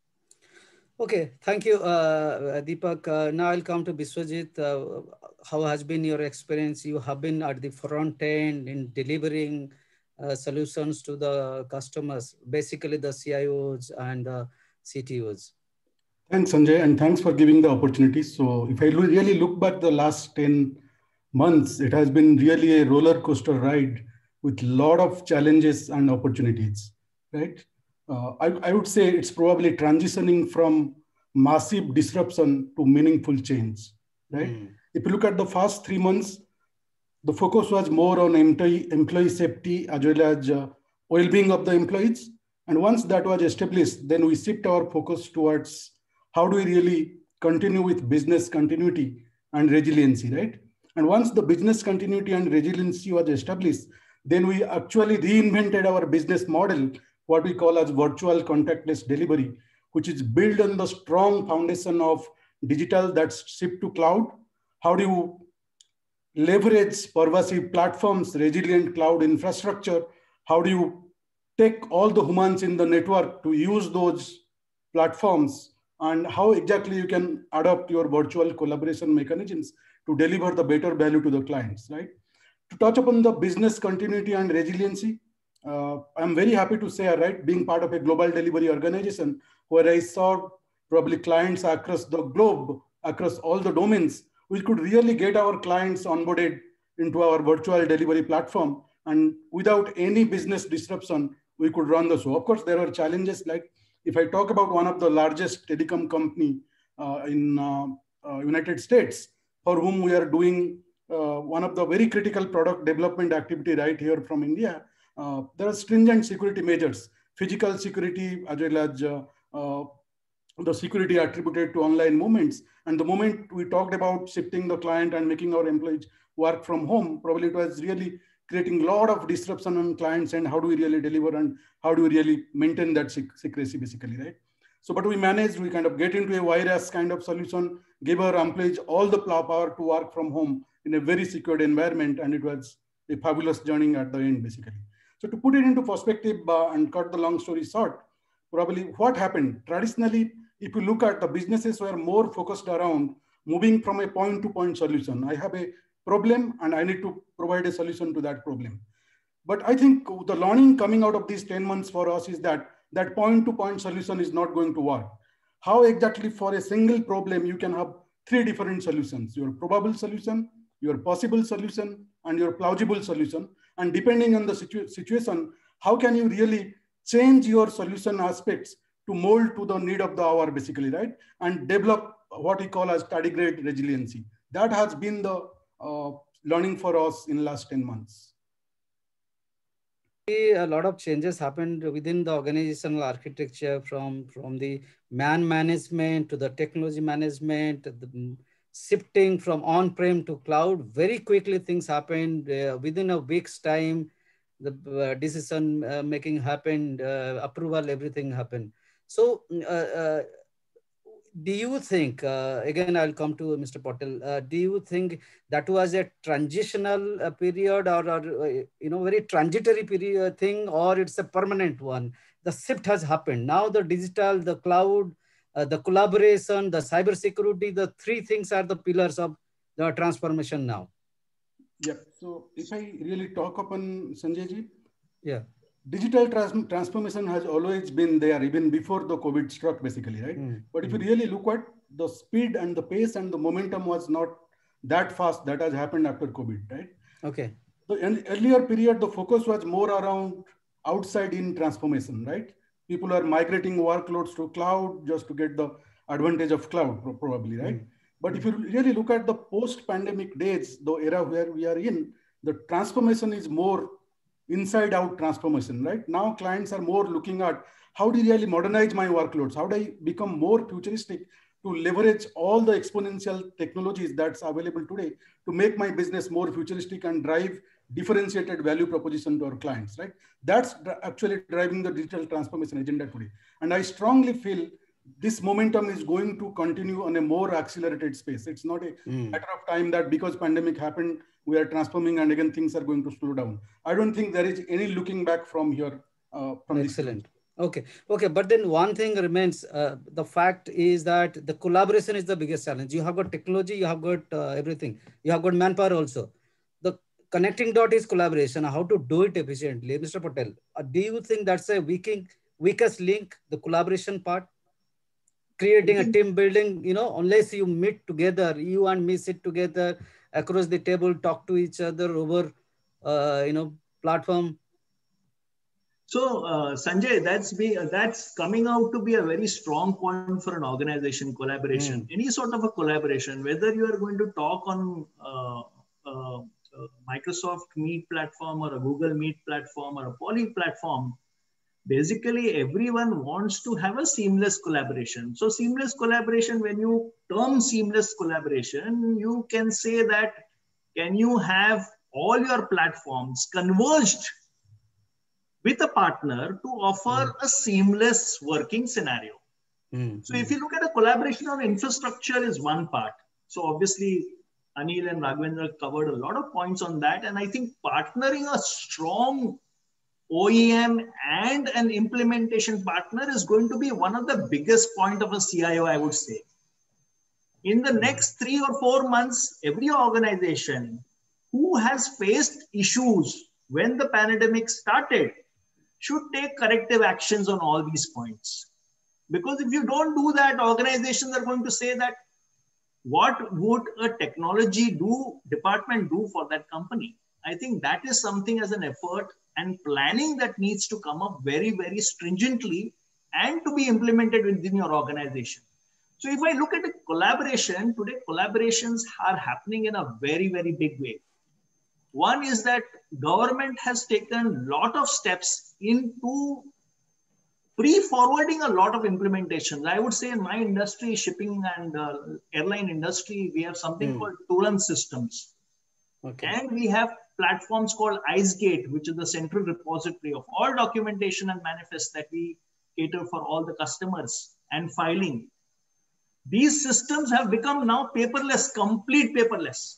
Okay, thank you, uh, Deepak. Uh, now I'll come to Biswajit. Uh, how has been your experience? You have been at the front end in delivering uh, solutions to the customers, basically the C I Os and the C T Os. Thanks, Sanjay, and thanks for giving the opportunity. So if I really look back the last ten months, it has been really a roller coaster ride with a lot of challenges and opportunities, right? Uh, I, I would say it's probably transitioning from massive disruption to meaningful change, right? Mm. If you look at the first three months, the focus was more on employee, employee safety as well as uh, well-being of the employees. And once that was established, then we shift our focus towards how do we really continue with business continuity and resiliency, right? And once the business continuity and resiliency was established, then we actually reinvented our business model, what we call as virtual contactless delivery, which is built on the strong foundation of digital that's shipped to cloud. How do you leverage pervasive platforms, resilient cloud infrastructure? How do you take all the humans in the network to use those platforms? And how exactly you can adopt your virtual collaboration mechanisms to deliver the better value to the clients, right? To touch upon the business continuity and resiliency, uh, I'm very happy to say, right, being part of a global delivery organization where I saw probably clients across the globe, across all the domains, we could really get our clients onboarded into our virtual delivery platform. And without any business disruption, we could run the show. Of course, there are challenges. Like if I talk about one of the largest telecom company uh, in uh, uh, United States, for whom we are doing uh, one of the very critical product development activity right here from India, uh, there are stringent security measures, physical security as well as uh, uh, the security attributed to online movements. And the moment we talked about shifting the client and making our employees work from home, probably it was really creating a lot of disruption on clients and how do we really deliver and how do we really maintain that secrecy basically, right? So, but we managed, we kind of get into a virus kind of solution, gave our employees all the power to work from home in a very secured environment. And it was a fabulous journey at the end basically. So to put it into perspective uh, and cut the long story short, probably what happened traditionally, if you look at the businesses were more focused around moving from a point to point solution. I have a problem and I need to provide a solution to that problem. But I think the learning coming out of these ten months for us is that that point to point solution is not going to work. How exactly for a single problem, you can have three different solutions, your probable solution, your possible solution, and your plausible solution. And depending on the situ situation, how can you really change your solution aspects to mold to the need of the hour basically, right? And develop what we call as tardigrade resiliency. That has been the uh, learning for us in the last ten months. A lot of changes happened within the organizational architecture from, from the man management to the technology management, the shifting from on-prem to cloud. Very quickly things happened uh, within a week's time. The uh, decision uh, making happened, uh, approval, everything happened. So uh, uh, do you think, uh, again, I'll come to Mister Patel, uh, do you think that was a transitional uh, period or, or uh, you know, very transitory period thing, or it's a permanent one? The shift has happened. Now the digital, the cloud, uh, the collaboration, the cybersecurity, the three things are the pillars of the transformation now. Yeah, so if I really talk upon Sanjayji, yeah. Digital trans transformation has always been there, even before the COVID struck, basically, right? Mm. But if mm. you really look at the speed and the pace and the momentum was not that fast that has happened after COVID, right? Okay. So in earlier period, the focus was more around outside in transformation, right? People are migrating workloads to cloud just to get the advantage of cloud, probably, right? Mm. But if you really look at the post-pandemic days, the era where we are in, the transformation is more inside out transformation, right? Now clients are more looking at how do you really modernize my workloads? How do I become more futuristic to leverage all the exponential technologies that's available today to make my business more futuristic and drive differentiated value proposition to our clients, right? That's actually driving the digital transformation agenda today. And I strongly feel this momentum is going to continue on a more accelerated space. It's not a mm. matter of time that because pandemic happened, we are transforming and again things are going to slow down. I don't think there is any looking back from here. Uh, from Excellent. Okay. Okay. But then one thing remains, uh, the fact is that the collaboration is the biggest challenge. You have got technology, you have got uh, everything. You have got manpower also. The connecting dot is collaboration, how to do it efficiently. Mister Patel, uh, do you think that's a weaking, weakest link, the collaboration part? Creating a team building, you know, unless you meet together, you and me sit together across the table, talk to each other over, uh, you know, platform. So, uh, Sanjay, that's be uh, that's coming out to be a very strong point for an organization, collaboration. Mm. Any sort of a collaboration, whether you are going to talk on uh, uh, uh, Microsoft Meet platform or a Google Meet platform or a Poly platform, basically everyone wants to have a seamless collaboration. So seamless collaboration, when you term seamless collaboration, you can say that, can you have all your platforms converged with a partner to offer mm. a seamless working scenario. Mm. So if you look at a collaboration on infrastructure is one part. So obviously Anil and Raghavendra covered a lot of points on that. And I think partnering a strong O E M and an implementation partner is going to be one of the biggest point of a C I O, I would say. In the next three or four months, every organization who has faced issues when the pandemic started should take corrective actions on all these points. Because if you don't do that, organizations are going to say that, what would a technology do, department do for that company? I think that is something as an effort and planning that needs to come up very, very stringently and to be implemented within your organization. So if I look at the collaboration, today collaborations are happening in a very, very big way. One is that government has taken a lot of steps into pre-forwarding a lot of implementations. I would say in my industry, shipping and uh, airline industry, we have something mm. called Turan systems. Okay. And we have platforms called IceGate, which is the central repository of all documentation and manifests that we cater for all the customers and filing. These systems have become now paperless, complete paperless.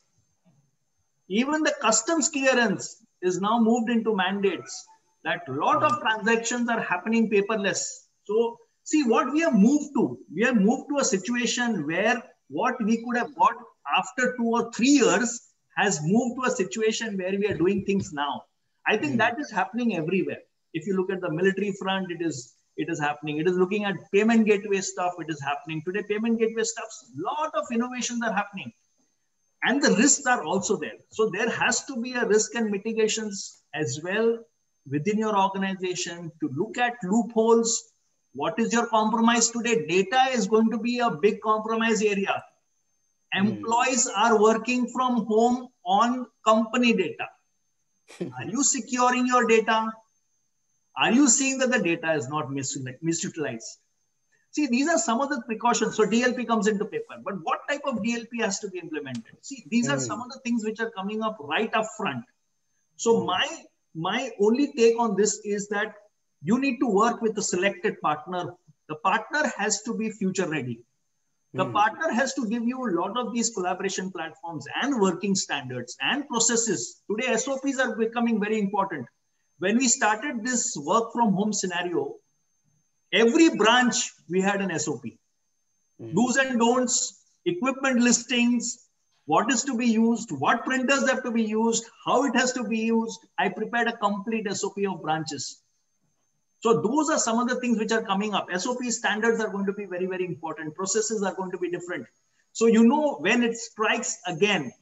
Even the customs clearance is now moved into mandates that a lot of transactions are happening paperless. So see what we have moved to. We have moved to a situation where what we could have got after two or three years has moved to a situation where we are doing things now. I think mm. that is happening everywhere. If you look at the military front, it is it is happening. It is looking at payment gateway stuff, it is happening. Today, payment gateway stuff, a lot of innovations are happening. And the risks are also there. So there has to be a risk and mitigations as well within your organization to look at loopholes. What is your compromise today? Data is going to be a big compromise area. Employees mm. are working from home on company data. Are you securing your data? Are you seeing that the data is not mis misutilized? See, these are some of the precautions. So D L P comes into paper. But what type of D L P has to be implemented? See, these mm. are some of the things which are coming up right up front. So mm. my, my only take on this is that you need to work with a selected partner. The partner has to be future ready. The mm. partner has to give you a lot of these collaboration platforms and working standards and processes. Today, S O Ps are becoming very important. When we started this work from home scenario, every branch we had an S O P. Mm. Do's and don'ts, equipment listings, what is to be used, what printers have to be used, how it has to be used. I prepared a complete S O P of branches. So those are some of the things which are coming up. S O P standards are going to be very, very important. Processes are going to be different. So you know when it strikes again,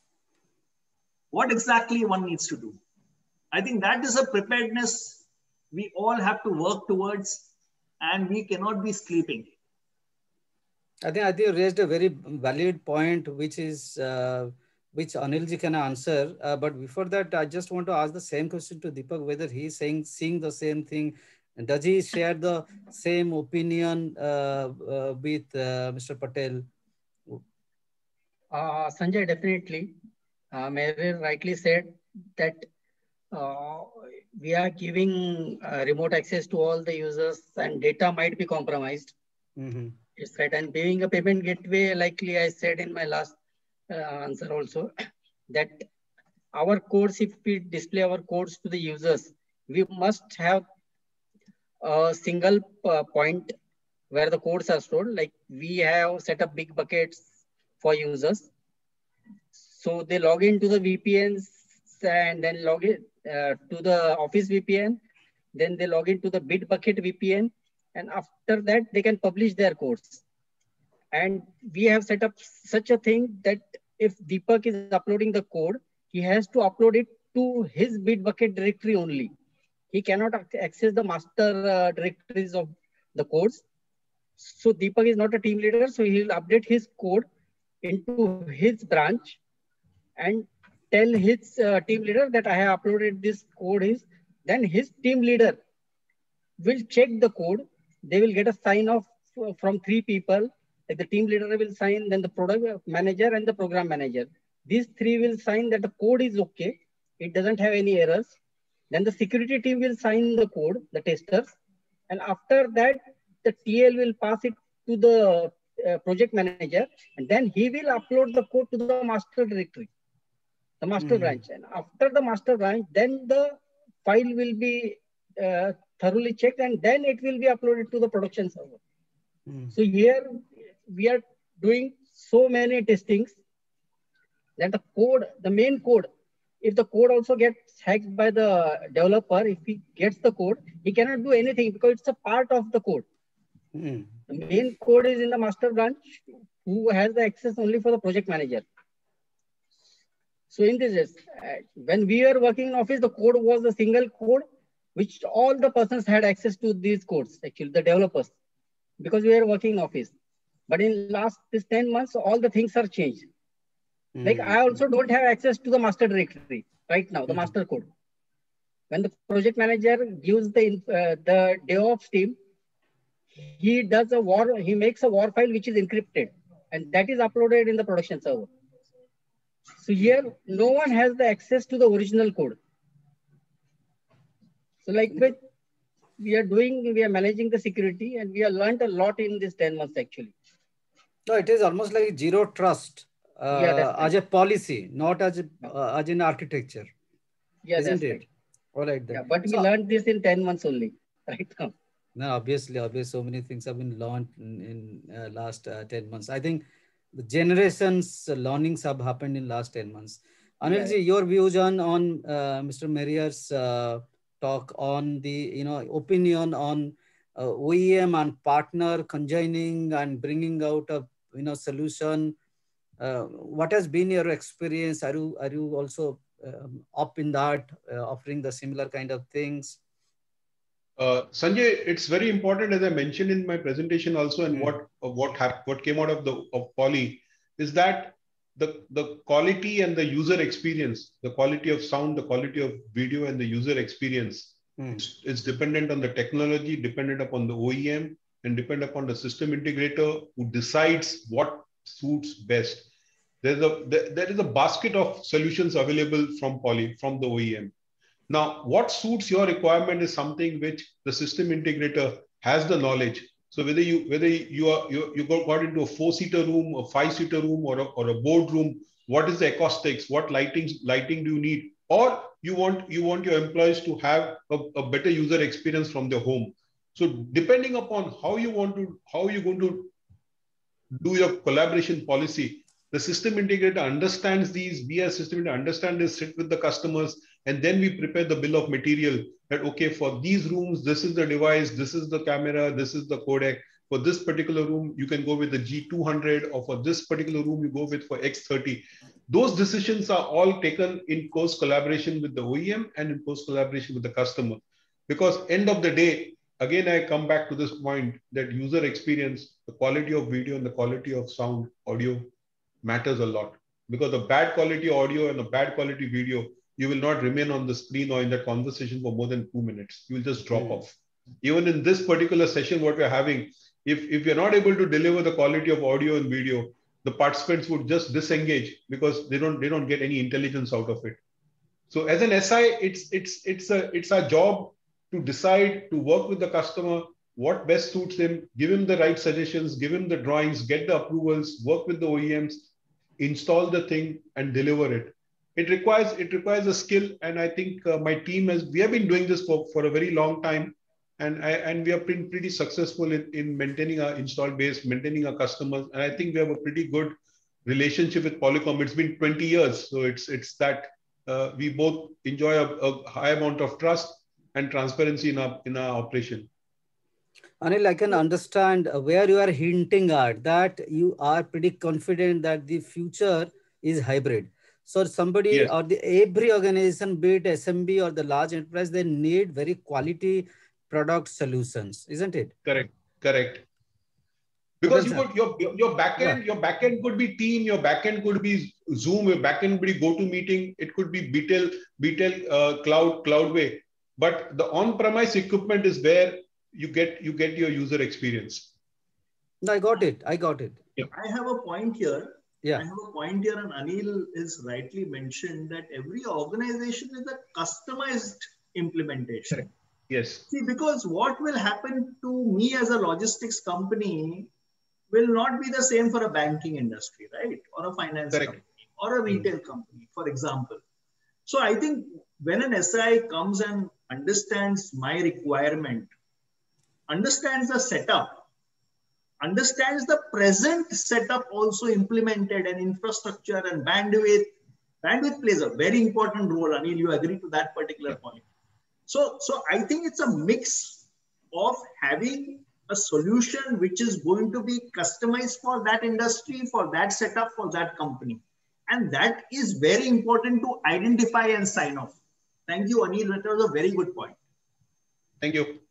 what exactly one needs to do. I think that is a preparedness we all have to work towards, and we cannot be sleeping. I think I think you raised a very valid point, which is uh, which Anilji can answer. Uh, but before that, I just want to ask the same question to Deepak, whether he's saying seeing the same thing, and does he share the same opinion uh, uh, with uh, Mister Patel? Uh, Sanjay, definitely. Uh, Mary rightly said that uh, we are giving uh, remote access to all the users and data might be compromised. Mm-hmm. Yes, right. And being a payment gateway, likely I said in my last uh, answer also, that our codes, if we display our codes to the users, we must have a single uh, point where the codes are stored. Like we have set up big buckets for users. So they log into the V P Ns and then log in uh, to the Office V P N. Then they log into the Bitbucket V P N. And after that, they can publish their codes. And we have set up such a thing that if Deepak is uploading the code, he has to upload it to his Bitbucket directory only. He cannot access the master uh, directories of the codes. So Deepak is not a team leader, so he'll update his code into his branch and tell his uh, team leader that I have uploaded this code. Is then his team leader will check the code. They will get a sign off from three people. Like the team leader will sign, then the product manager and the program manager. These three will sign that the code is okay. It doesn't have any errors. Then the security team will sign the code, the testers. And after that, the T L will pass it to the uh, project manager. And then he will upload the code to the master directory, the master mm-hmm. branch. And after the master branch, then the file will be uh, thoroughly checked and then it will be uploaded to the production server. Mm-hmm. So here we are doing so many testings that the code, the main code, if the code also gets hacked by the developer, if he gets the code, he cannot do anything because it's a part of the code. Mm. The main code is in the master branch who has the access only for the project manager. So in this, uh, when we were working in office, the code was a single code, which all the persons had access to these codes, actually the developers, because we were working in office. But in last this ten months, all the things are changed. Mm. Like I also don't have access to the master directory right now, the mm. master code. When the project manager gives the uh, the DevOps team, he does a war, he makes a war file which is encrypted, and that is uploaded in the production server. So here, no one has the access to the original code. So like with, we are doing, we are managing the security, and we have learned a lot in this ten months actually. No, it is almost like zero trust uh, yeah, as a policy, not as a, uh, as an architecture. Yeah, isn't that's it? Right. All right. Then. Yeah, but we so, learned this in ten months only, right now. No, obviously, obviously, so many things have been learned in, in uh, last uh, ten months. I think the generations uh, learnings have happened in last ten months. Anilji, yeah. your views on on uh, Mister Marrier's uh, talk on the you know opinion on uh, O E M and partner conjoining and bringing out a you know solution. Uh, what has been your experience? Are you are you also um, up in that, uh, offering the similar kind of things? Uh, Sanjay, it's very important, as I mentioned in my presentation also, and mm. what uh, what hap- what came out of the of Poly is that the the quality and the user experience, the quality of sound, the quality of video, and the user experience, mm. it's, it's dependent on the technology, dependent upon the O E M, and dependent upon the system integrator who decides what suits best. There's a there, there is a basket of solutions available from Poly, from the O E M. Now, what suits your requirement is something which the system integrator has the knowledge. So whether you whether you are you, you got into a four-seater room, a five-seater room, or a, or a board room, what is the acoustics? What lighting lighting do you need? Or you want you want your employees to have a, a better user experience from their home. So depending upon how you want to how you're going to do your collaboration policy, the system integrator understands these. We as system integrator understand this, sit with the customers. And then we prepare the bill of material that, okay, for these rooms, this is the device, this is the camera, this is the codec. For this particular room, you can go with the G two hundred, or for this particular room, you go with for X thirty. Those decisions are all taken in close collaboration with the O E M and in close collaboration with the customer. Because end of the day, again, I come back to this point that user experience, the quality of video and the quality of sound, audio matters a lot. Because the bad quality audio and the bad quality video, you will not remain on the screen or in that conversation for more than two minutes. You will just drop mm. off. Even in this particular session, what we're having, if, if you're not able to deliver the quality of audio and video, the participants would just disengage because they don't, they don't get any intelligence out of it. So as an S I, it's, it's, it's, a, it's our job to decide, to work with the customer, what best suits him, give him the right suggestions, give him the drawings, get the approvals, work with the O E Ms, install the thing and deliver it. It requires, it requires a skill. And I think uh, my team has, we have been doing this for, for a very long time. And, I, and we have been pretty successful in, in maintaining our install base, maintaining our customers. And I think we have a pretty good relationship with Polycom. It's been twenty years. So it's, it's that uh, we both enjoy a, a high amount of trust and transparency in our, in our operation. Anil, I can understand where you are hinting at, that you are pretty confident that the future is hybrid. So somebody yes. or the every organization, be it S M B or the large enterprise, they need very quality product solutions, isn't it? Correct, correct. Because you could, your, your backend, yeah. your backend could be Team, your backend could be Zoom, your backend could be GoToMeeting, it could be B T E L, B T E L uh, Cloud, Cloudway. But the on-premise equipment is where you get you get your user experience. I got it. I got it. Yeah. I have a point here. Yeah. I have a point here, and Anil is rightly mentioned that every organization is a customized implementation. Correct. Yes. See, because what will happen to me as a logistics company will not be the same for a banking industry, right? Or a finance Correct. company or a retail mm-hmm. company, for example. So I think when an S I comes and understands my requirement, understands the setup, understands the present setup also implemented, and infrastructure and bandwidth. Bandwidth plays a very important role. Anil, you agree to that particular point. So, so I think it's a mix of having a solution which is going to be customized for that industry, for that setup, for that company. And that is very important to identify and sign off. Thank you, Anil. That was a very good point. Thank you.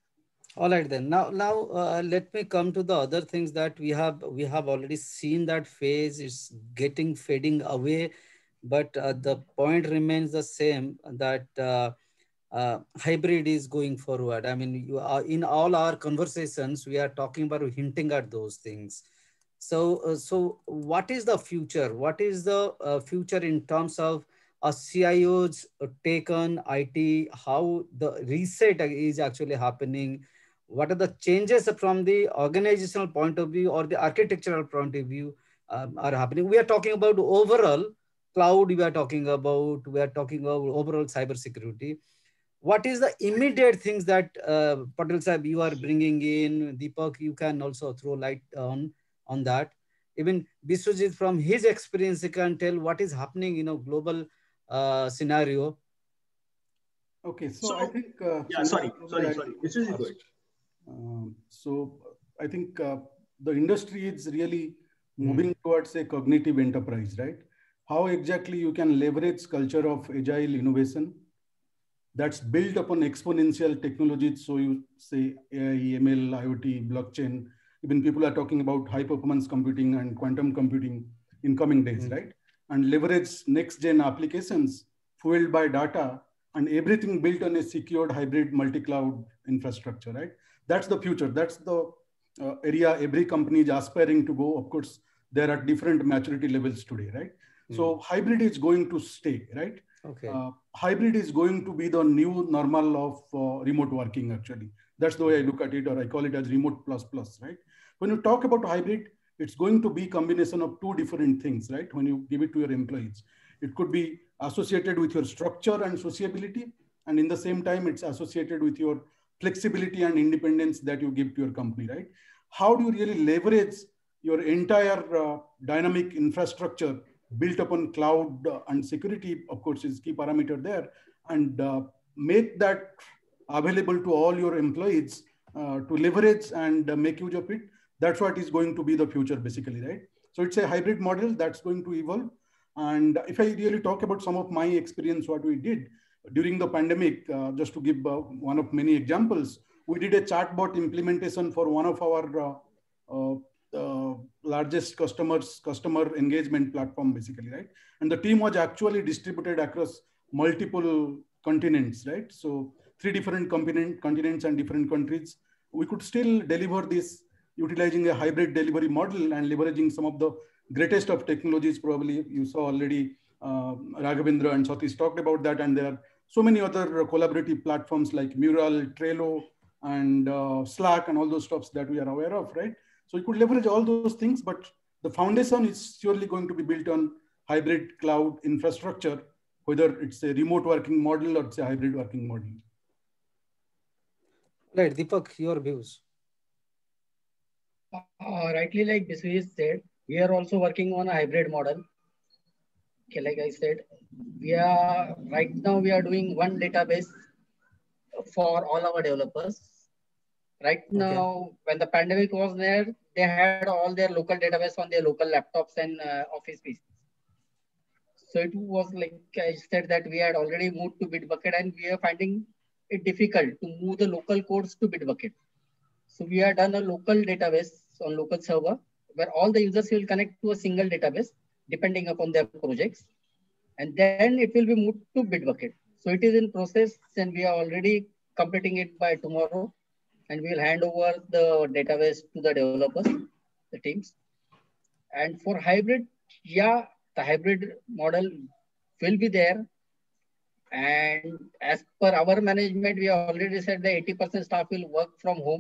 All right, then. Now, now uh, let me come to the other things that we have. We have already seen that phase is getting fading away, but uh, the point remains the same, that uh, uh, hybrid is going forward. I mean, you are, in all our conversations, we are talking about hinting at those things. So, uh, so what is the future? What is the uh, future in terms of a C I O's take on I T? How the reset is actually happening? What are the changes from the organizational point of view or the architectural point of view um, are happening? We are talking about overall cloud. We are talking about, we are talking about overall cybersecurity. What is the immediate things that uh, Patel Sahib, you are bringing in? Deepak, you can also throw light on, on that. Even Biswajit, from his experience, he can tell what is happening in a global uh, scenario. Okay, so, so I think... Uh, yeah, sorry, sorry, sorry. This is good. Um, so I think uh, the industry is really moving mm. towards a cognitive enterprise, right? How exactly you can leverage culture of agile innovation that's built upon exponential technologies. So you say A I, M L, IoT, blockchain, even people are talking about high performance computing and quantum computing in coming days, mm. right? And leverage next gen applications fueled by data and everything built on a secured hybrid multi-cloud infrastructure, right? That's the future. That's the uh, area every company is aspiring to go. Of course, there are different maturity levels today, right? Mm. So hybrid is going to stay, right? Okay. Uh, hybrid is going to be the new normal of uh, remote working, actually. That's the way I look at it, or I call it as remote plus plus, right? When you talk about hybrid, it's going to be a combination of two different things, right? When you give it to your employees, it could be associated with your structure and sociability. And in the same time, it's associated with your flexibility and independence that you give to your company, right? How do you really leverage your entire uh, dynamic infrastructure built upon cloud uh, and security, of course, is key parameter there, and uh, make that available to all your employees uh, to leverage and uh, make use of it? That's what is going to be the future, basically, right? So it's a hybrid model that's going to evolve. And if I really talk about some of my experience, what we did during the pandemic, uh, just to give uh, one of many examples, we did a chatbot implementation for one of our uh, uh, uh, largest customers, customer engagement platform, basically, right? And the team was actually distributed across multiple continents, right? So three different continent, continents and different countries. We could still deliver this utilizing a hybrid delivery model and leveraging some of the greatest of technologies. Probably you saw already uh, Raghavendra and Satish talked about that, and there are so many other collaborative platforms like Mural, Trello, and uh, Slack and all those stuffs that we are aware of, right? So you could leverage all those things, but the foundation is surely going to be built on hybrid cloud infrastructure, whether it's a remote working model or it's a hybrid working model. Right, Deepak, your views. Uh, rightly, like Biswis said, we are also working on a hybrid model. Okay, like I said, we are right now we are doing one database for all our developers. Right now, okay. When the pandemic was there, they had all their local database on their local laptops and uh, office P Cs. So it was like I said that we had already moved to Bitbucket, and we are finding it difficult to move the local codes to Bitbucket. So we have done a local database on local server where all the users will connect to a single database depending upon their projects. And then it will be moved to Bitbucket. So it is in process and we are already completing it by tomorrow. And we will hand over the database to the developers, the teams. And for hybrid, yeah, the hybrid model will be there. And as per our management, we already said that eighty percent staff will work from home.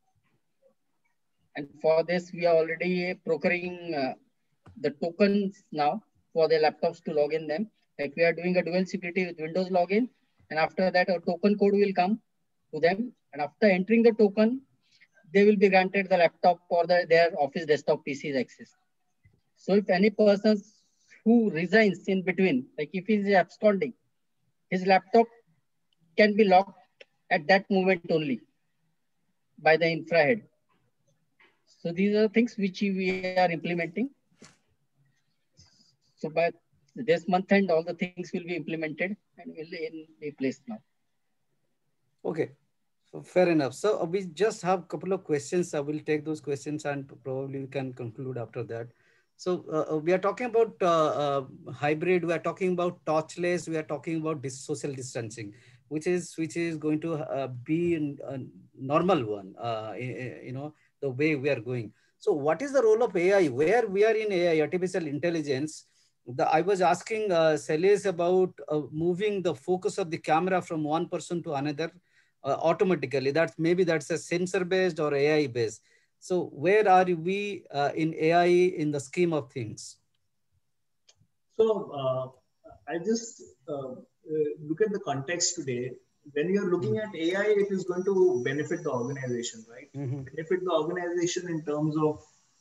And for this, we are already procuring uh, the tokens now for their laptops to log in them. Like we are doing a dual security with Windows login. And after that, a token code will come to them. And after entering the token, they will be granted the laptop or the, their office desktop P Cs access. So if any person who resigns in between, like if he is absconding, his laptop can be locked at that moment only by the infra head. So these are things which we are implementing. So by this month end, all the things will be implemented and will be placed now. Okay, so fair enough. So we just have a couple of questions. I will take those questions and probably we can conclude after that. So uh, we are talking about uh, uh, hybrid. We are talking about touchless. We are talking about dis social distancing, which is which is going to uh, be a normal one. Uh, you know, the way we are going. So what is the role of A I? Where we are in A I, artificial intelligence? The, I was asking uh, Shailesh about uh, moving the focus of the camera from one person to another uh, automatically. That's maybe that's a sensor based or A I based. So where are we uh, in A I in the scheme of things? So uh, I just uh, look at the context today. When you're looking at A I, it is going to benefit the organization, right? Mm-hmm. Benefit the organization in terms of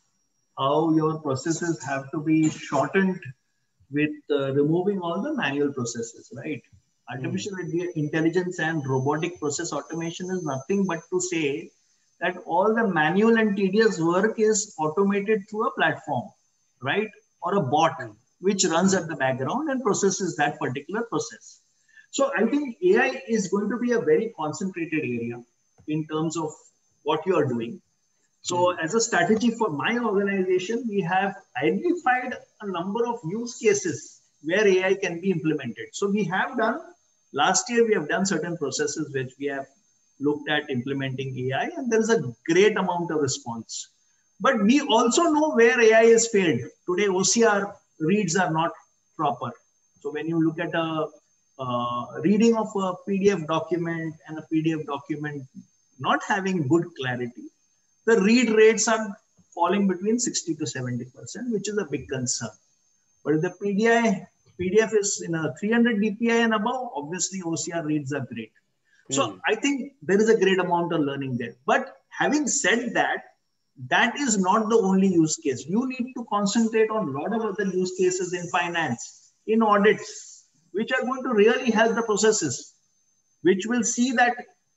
how your processes have to be shortened with uh, removing all the manual processes, right? Artificial mm. intelligence and robotic process automation is nothing but to say that all the manual and tedious work is automated through a platform, right? Or a bot mm. which runs at the background and processes that particular process. So I think A I is going to be a very concentrated area in terms of what you are doing. So as a strategy for my organization, we have identified a number of use cases where A I can be implemented. So we have done, last year we have done certain processes which we have looked at implementing A I, and there is a great amount of response. But we also know where A I is failed. Today O C R reads are not proper. So when you look at a uh, reading of a P D F document and a P D F document not having good clarity, the read rates are falling between sixty to seventy percent, which is a big concern. But if the P D I, P D F is in a three hundred D P I and above, obviously O C R reads are great. Mm. So I think there is a great amount of learning there. But having said that, that is not the only use case. You need to concentrate on a lot of other use cases in finance, in audits, which are going to really help the processes, which will see that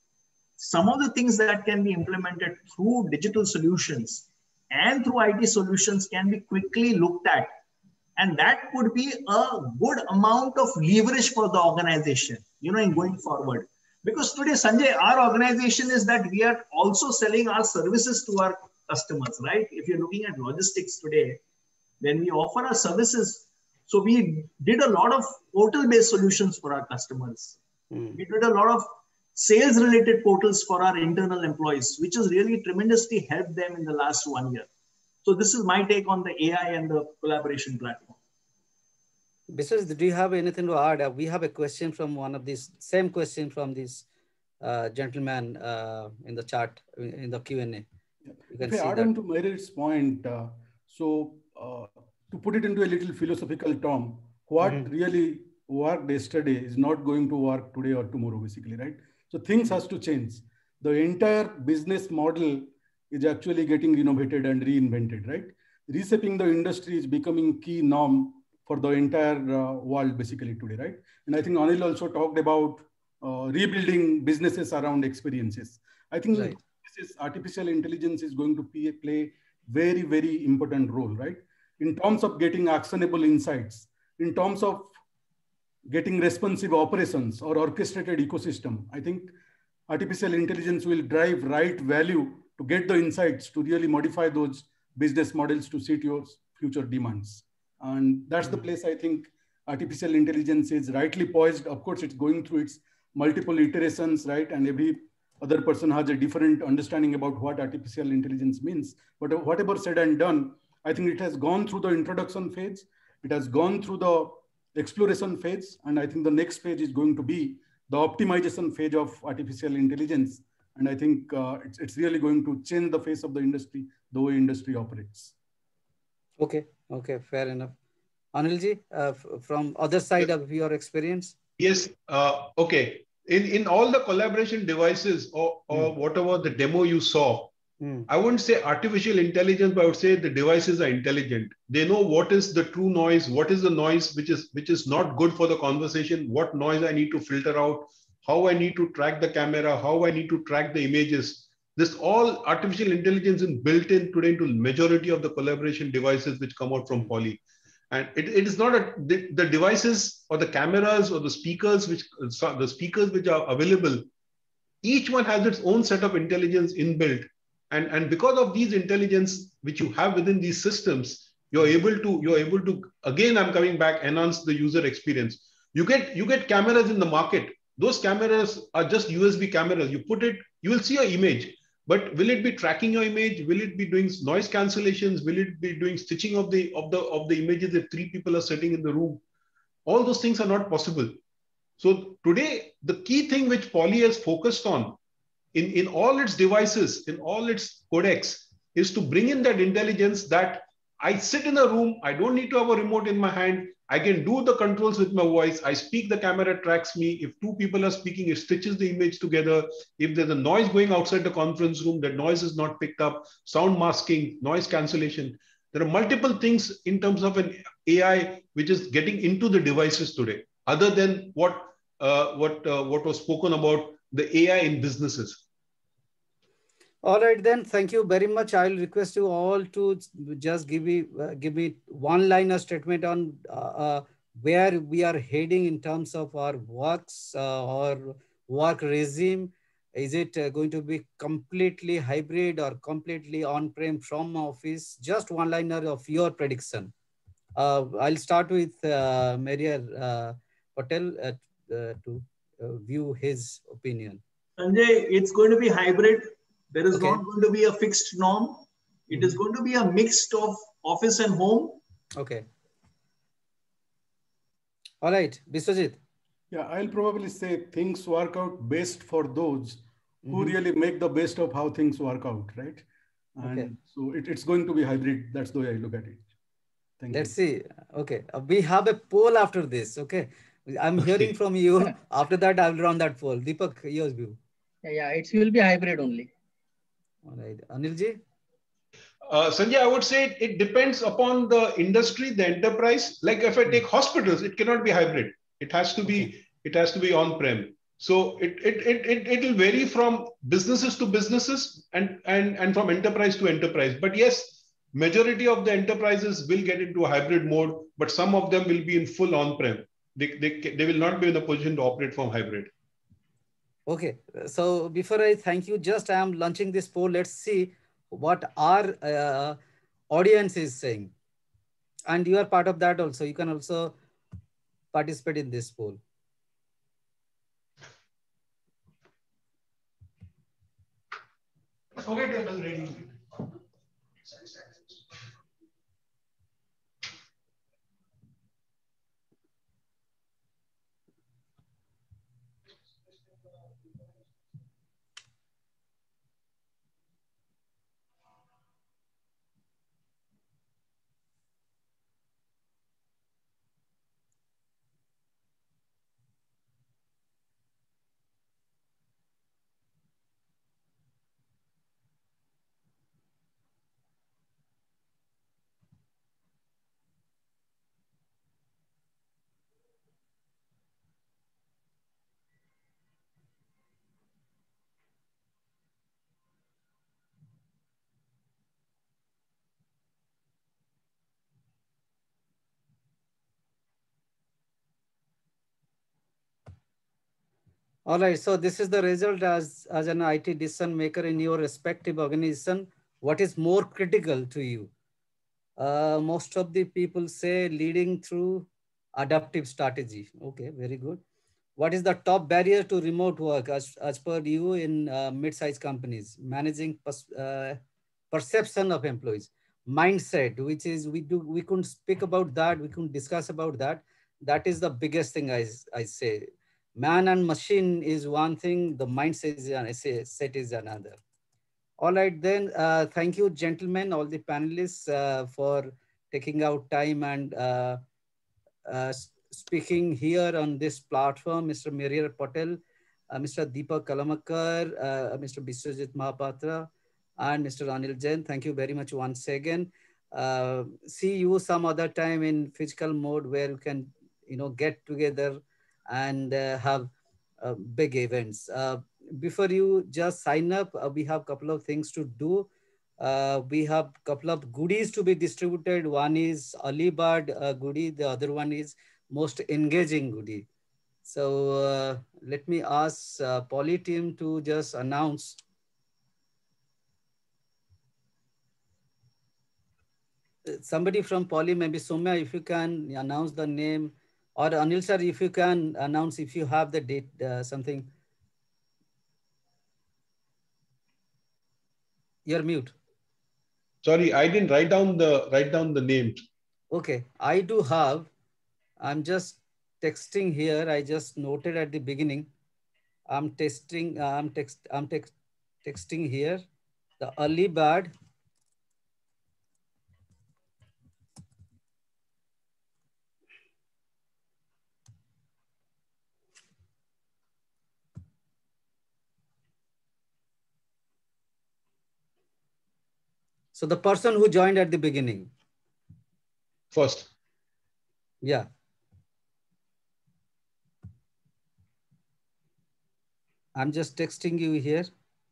some of the things that can be implemented through digital solutions and through I T solutions can be quickly looked at. And that could be a good amount of leverage for the organization, you know, in going forward. Because today, Sanjay, our organization is that we are also selling our services to our customers, right? If you're looking at logistics today, when we offer our services, so we did a lot of portal-based solutions for our customers. Mm. We did a lot of sales-related portals for our internal employees, which has really tremendously helped them in the last one year. So this is my take on the A I and the collaboration platform. Besides, do you have anything to add? We have a question from one of these, same question from this uh, gentleman uh, in the chat, in the Q and A. You can if I see add that. on to Merit's point, uh, so uh, to put it into a little philosophical term, what Mm-hmm. really worked yesterday is not going to work today or tomorrow, basically, right? So things has to change. The entire business model is actually getting innovated and reinvented, right? Reshaping the industry is becoming key norm for the entire uh, world, basically, today, right? And I think Anil also talked about uh, rebuilding businesses around experiences. I think Right. this is artificial intelligence is going to be, play very, very important role, right? In terms of getting actionable insights, in terms of getting responsive operations or orchestrated ecosystem. I think artificial intelligence will drive right value to get the insights to really modify those business models to suit your future demands. And that's the place I think artificial intelligence is rightly poised. Of course, it's going through its multiple iterations, right? And every other person has a different understanding about what artificial intelligence means. But whatever said and done, I think it has gone through the introduction phase. It has gone through the exploration phase. And I think the next phase is going to be the optimization phase of artificial intelligence. And I think uh, it's, it's really going to change the face of the industry, the way industry operates. Okay, okay, fair enough. Anilji, uh, from other side of your experience? Yes, uh, okay. In, in all the collaboration devices or, or mm. whatever the demo you saw, mm. I wouldn't say artificial intelligence, but I would say the devices are intelligent. They know what is the true noise, what is the noise which is which is not good for the conversation, what noise I need to filter out, how I need to track the camera, how I need to track the images. This all artificial intelligence is built in today into majority of the collaboration devices which come out from Poly. And it, it is not a, the, the devices or the cameras or the speakers, which the speakers which are available, each one has its own set of intelligence inbuilt. And, and because of these intelligence which you have within these systems, you're able to, you're able to, again, I'm coming back, enhance the user experience. You get, you get cameras in the market. Those cameras are just U S B cameras. You put it, you will see an image. But will it be tracking your image? Will it be doing noise cancellations? Will it be doing stitching of the of the of the images if three people are sitting in the room? All those things are not possible. So today, the key thing which Poly has focused on in, in all its devices, in all its codecs, is to bring in that intelligence that I sit in a room, I don't need to have a remote in my hand. I can do the controls with my voice. I speak, the camera tracks me. If two people are speaking, it stitches the image together. If there's a noise going outside the conference room, that noise is not picked up. Sound masking, noise cancellation. There are multiple things in terms of an A I which is getting into the devices today, other than what uh, what uh, what was spoken about the A I in businesses. All right, then. Thank you very much. I'll request you all to just give me uh, give me one-liner statement on uh, uh, where we are heading in terms of our works uh, or work regime. Is it uh, going to be completely hybrid or completely on-prem from office? Just one-liner of your prediction. Uh, I'll start with uh, Maria uh, Patel uh, uh, to uh, view his opinion. Sanjay, it's going to be hybrid. There is okay. not going to be a fixed norm. It mm-hmm. is going to be a mix of office and home. Okay. All right, Biswajit. Yeah, I'll probably say things work out best for those mm-hmm. who really make the best of how things work out, right? And okay. so it, it's going to be hybrid. That's the way I look at it. Thank Let's you. see. Okay, uh, we have a poll after this. Okay, I'm okay. hearing from you. After that, I'll run that poll. Deepak, yours view. Yeah, yeah, it will be hybrid only. All right, Anilji. Uh, Sanjay, I would say it depends upon the industry, the enterprise. Like if I take hospitals, it cannot be hybrid. It has to be, okay. it has to be on-prem. So it it it it it will vary from businesses to businesses and and and from enterprise to enterprise. But yes, majority of the enterprises will get into a hybrid mode, but some of them will be in full on-prem. They they they will not be in a position to operate from hybrid. Okay, so before I thank you, just I am launching this poll. Let's see what our uh, audience is saying. And you are part of that also. You can also participate in this poll. Okay, table ready. All right, so this is the result as, as an I T decision maker in your respective organization. What is more critical to you? Uh, most of the people say leading through adaptive strategy. Okay, very good. What is the top barrier to remote work as, as per you in uh, mid-sized companies? Managing pers uh, perception of employees, mindset, which is we do we couldn't speak about that, we couldn't discuss about that. That is the biggest thing I, I say. Man and machine is one thing, the mindset is, I say, set is another. All right, then, uh, thank you, gentlemen, all the panelists uh, for taking out time and uh, uh, speaking here on this platform, Mister Miriar Patel, uh, Mister Deepak Kalamakar, uh, Mister Biswajit Mahapatra, and Mister Anil Jain. Thank you very much once again. Uh, see you some other time in physical mode where we can, you know, get together and uh, have uh, big events. Uh, before you just sign up, uh, we have a couple of things to do. Uh, we have a couple of goodies to be distributed. One is Alibad uh, goodie. The other one is most engaging goodie. So uh, let me ask uh, Poly team to just announce. Somebody from Poly, maybe Soumya, if you can announce the name, or Anil sir, if you can announce if you have the date, uh, something. You're mute. Sorry, I didn't write down the write down the name. Okay, I do have. I'm just texting here. I just noted at the beginning. I'm testing. Uh, I'm text. I'm text texting here. The early bird. So the person who joined at the beginning. First. Yeah. I'm just texting you here.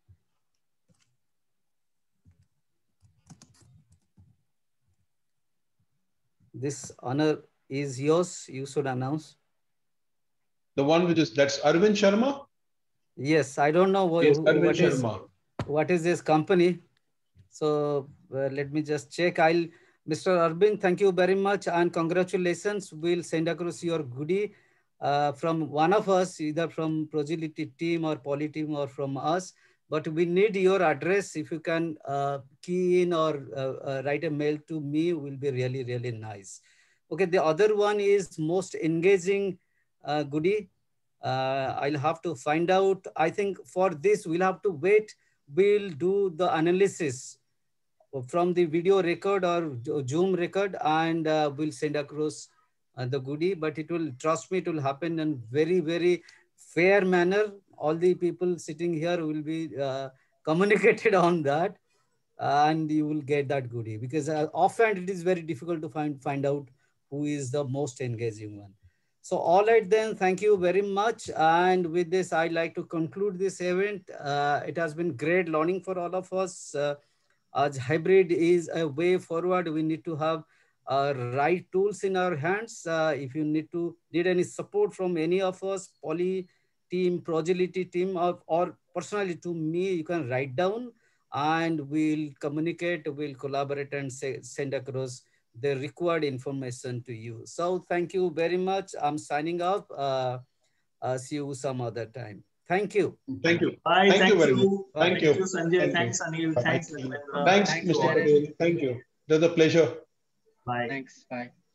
This honor is yours. You should announce. The one which is, that's Arvind Sharma? Yes, I don't know what, yes, who, what, is, what is this company. So uh, let me just check. I'll, Mister Arvind, thank you very much and congratulations. We'll send across your goodie uh, from one of us, either from Progility team or Poly team or from us. But we need your address. If you can uh, key in or uh, uh, write a mail to me, will be really, really nice. Okay, the other one is most engaging uh, goodie. Uh, I'll have to find out. I think for this, we'll have to wait. We'll do the analysis from the video record or Zoom record and uh, we'll send across uh, the goodie, but it will, trust me, it will happen in very, very fair manner. All the people sitting here will be uh, communicated on that uh, and you will get that goodie because uh, often it is very difficult to find, find out who is the most engaging one. So all right then, thank you very much. And with this, I'd like to conclude this event. Uh, it has been great learning for all of us. Uh, as hybrid is a way forward, we need to have uh, right tools in our hands. Uh, if you need to need any support from any of us, Poly team, Progility team, or, or personally to me, you can write down and we'll communicate, we'll collaborate and say, send across the required information to you. So thank you very much. I'm signing off. Uh, uh, see you some other time. Thank you. Thank you. Bye. Thank, thank you very you. much. Thank, thank you. you, Sanjay. Thank Thanks, you. Anil. Bye. Thanks, Dharmendra. Thanks, Thanks, Mister Patel. Patel. Thank you. It was a pleasure. Bye. Thanks. Bye.